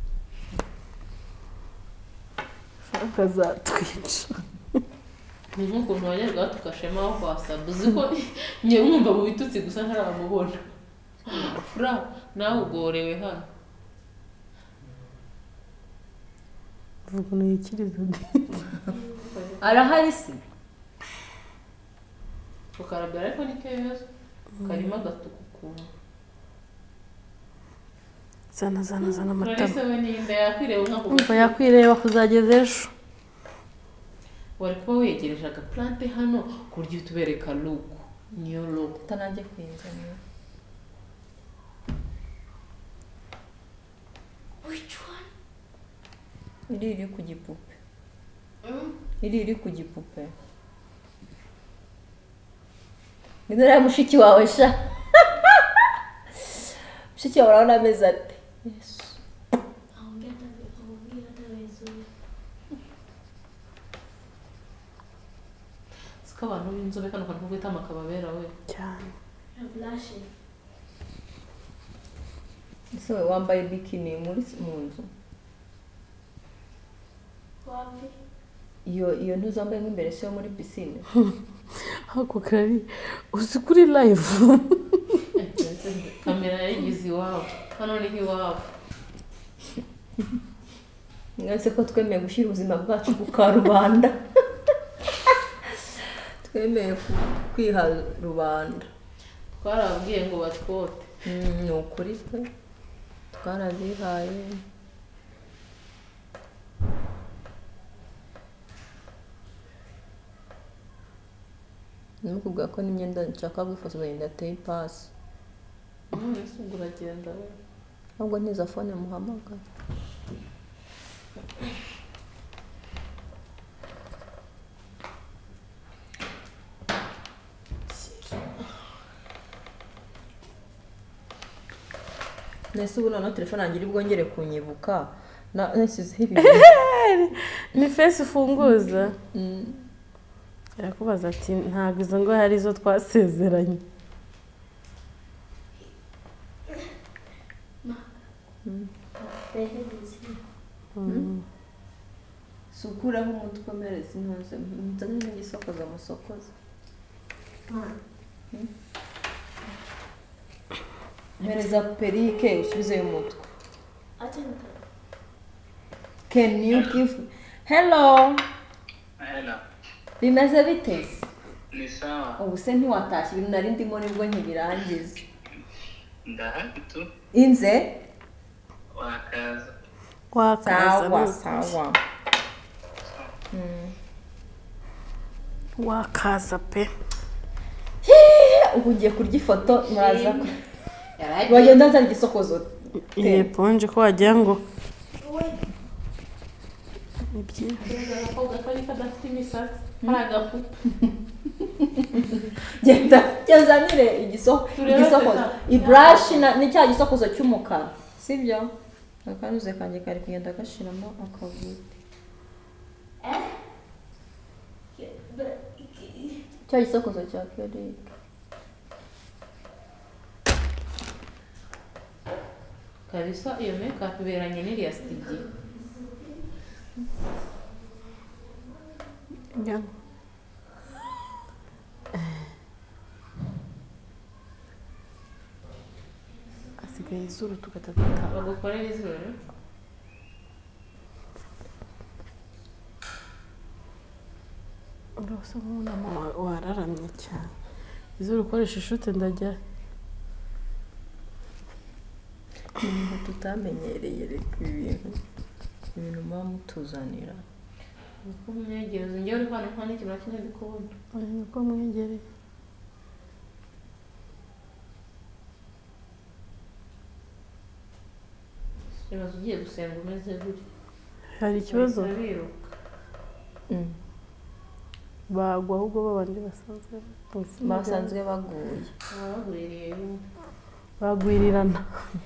Akazatwica. ni nk'ukuntu wajyaga tukashema aho kwasaba uzi ko njye mwumva mu bitutsi gusa ntaramubona fura nawe ugorewe hano Vuga ukuntu yikiriza undi. arahari se ukarabira ariko ni keza karimo agatuku ukuntu Zana zana zana amatama. Clarisse we ninda yakwireba nk'ako Umva yakwireba kuzageza ejo. wari kuba wegereje agaplante hano ku buryo tubereka look niyo look utanajya kwinjira which one iri iri ku gipupe iri iri ku gipupe ngwino rero mushiki wawe sha mushiki wawe urabona ameze ate yesu siko abantu b'inzobe kano kantu ko guhitamo akababera we cyane ese wowe wambaye bikini muri mu nzu iyo iyo ntuzambayemo imbere se yo muri pisine ako kari uzi kuri live kamera yayigize iwabo hano ni iwabo mwese ko twemeye gushyira ubuzima bwacu ku karubanda twemeye kwiha rubanda twarababwiye ngo batwote ni ukuri pe twarabihaye nimukubwira ko n'imyenda nshaka gufasuzanya ndateye ipasi none se ubwo uragenda we ahubwo ntiza fone muhamagara nese ubu noneho telefone yanjye iri bwongere kunyibuka nasizeho ibi ni fesi ufunguza arakubaza ati ntabwo izo ngo hari izo twasezeranye sukuraho umutwe mereza intuze nzanye n'igisokoza musokoza mereza perike usubizeyo umutwe can you give hello Hello. bimeze bite Ni sawa. ubu se ntiwatashye ibintu nari ndimo nibwo nkibirangiza Ndahari tu. inze Wakaza. wakaza sawa ni- sawa wakaza pe ubu ngiye kurya ifoto muraza ko yaragiye wagenda nzana igisokozo iyi ponje ko wagira ngo ni byiza agakobwa kari kadafite imisatsi hari agapupe genda genzanire igiso Turebe igisokozo teta. iburashi na ni cya gisokozo cy'umukara sibyo akanuze kanjye kari kugenda gashiramo akavuta cya gisokozo cya Kelly kabisa iyo makeup iberanye n'iriya studio Ya. asigaye izuru tugatata bagukorera izuru urasa nk'umuntu wararamye cyane izuru ukoresha ishute ndajya ibintu tutamenyereye reka ibintu ibintu muba mutuzanira uko umwegereza njyewe uri hano nta n'ikintu na kimwe ndi kubona niko mwegereye ibaze ugiye gusenga umeze gutya hari ikibazo bahita biruka bagwa ahubwo babandi basanzwe basanzwe baguye baba baguririye rimwe bagwirirana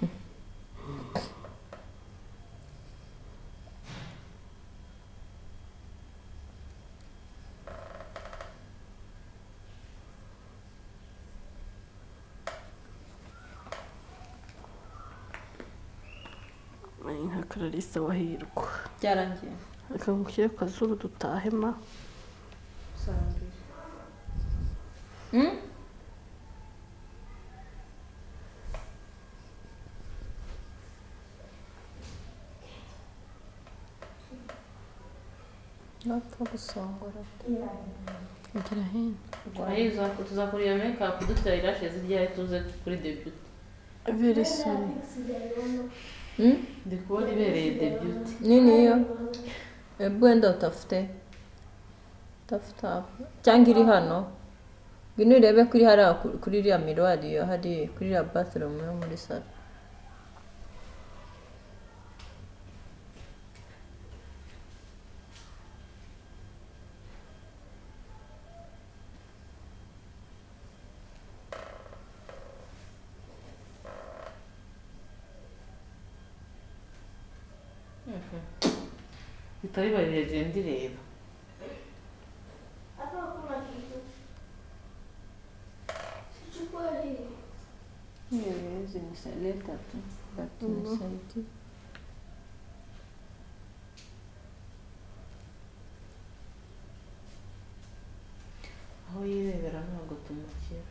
Ari nka Clarisse wahirwa byarangiye reka ngushyire ku kazuru dutahema usanga ntapfa gusongora igira hino ariza tuzakora iyo makeup dufite eyelashes ryari tuze kuri debut very soon ndi kubona ibereye debut nini iyo ebu wenda utafite utafite aho cyangwa iri hano ngwino urebe kuri hariya ku- kuri iriya miruwari yo hari kuri iriya bathroom yo muri salo bitari barire ndireba aho yirebera ntabwo tumukira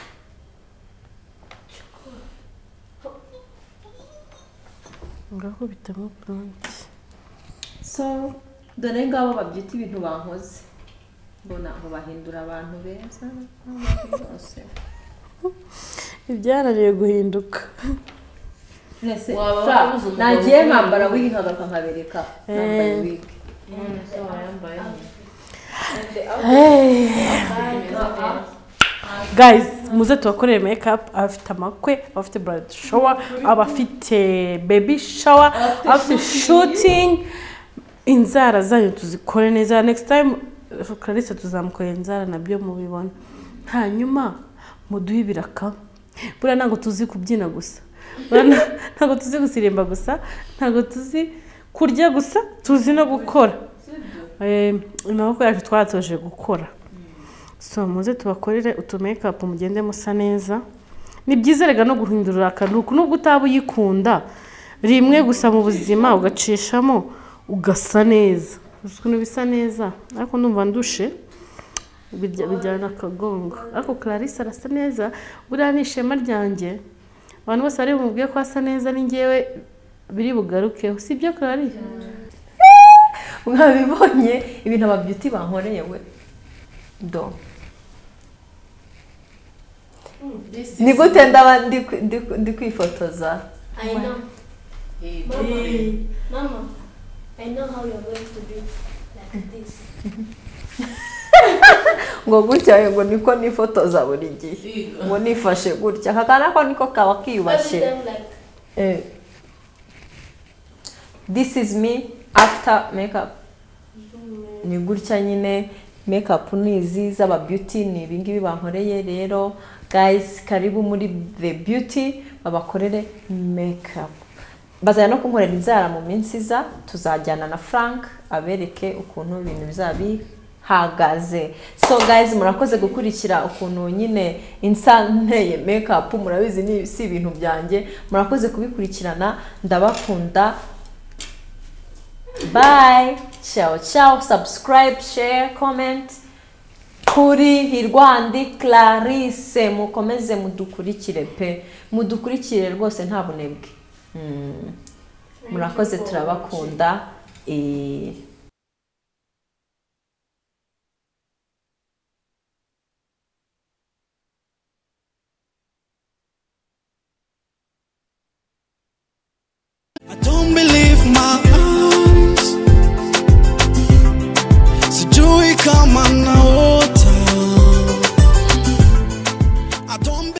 ngaho bitamo buronti. so dore ngabo babyita ibintu bankoze mbona ngo bahindura abantu beza bose ibyananiye guhinduka. nese Waba fra warabuze umugabo nagiye ukunda nkambara ibintu. wigi nkagaruka nkabereka nambaye Eh. wigi none se wayambaye guys muze tubakorere makeup abafite amakwe abafite bride shower abafite baby shower abafite shooting inzara zanyu tuzikore neza next time Clarisse tuzamukorera inzara nabyo mubibona hanyuma muduhe ibiraka buriya ntabwo tuzi kubyina gusa buriya ntabwo tuzi gusirimba gusa ntabwo tuzi kurya gusa tuzi no gukora amaboko yacu twatoje gukora so muze tubakorere utu makeup mugende musa neza ni byiza rega no guhindura akantu nubwo utaba uyikunda rimwe gusa mu buzima ugacishamo ugasa neza ukuntu bisa neza ariko ndumva ndushe bijyana akagongo ariko Clarisse arasa neza buriya ni ishema ryanjye abantu bose bari bumubwiye ko asa neza ni ngewe biri bugarukeho si byo Clarisse mwabibonye ibintu aba beauty bankoreye we do ni gute ndaba ndi kwi- ndi kwi- ndi kwifotoza I know. Mama, Mama, I know how you're going to do like this. ngo gutya ngo niko nifotoza buri gihe ngo nifashe gutya kakana ko niko kaba Every kiyubashye time like Eh. This is me after makeup. Ni gutya nyine makeup ni izi z'aba beauty ni ibingibi bankoreye rero guys karibu muri the beauty babakorere makeup. Bazajya no kunkorera inzara mu minsi iza tuzajyana na Frank abereke ukuntu ibintu bizabi hagaze. So guys murakoze gukurikira ukuntu nyine insanteye makeup murabizi ni si ibintu byanjye murakoze kubikurikirana ndabakunda bye ciao ciao subscribe share comment kuri Hirwandi Clarisse mukomeze mudukurikire pe mudukurikire rwose nta bunebwe mm. murakoze turabakunda eh I don't believe my eyes. So joy come on now.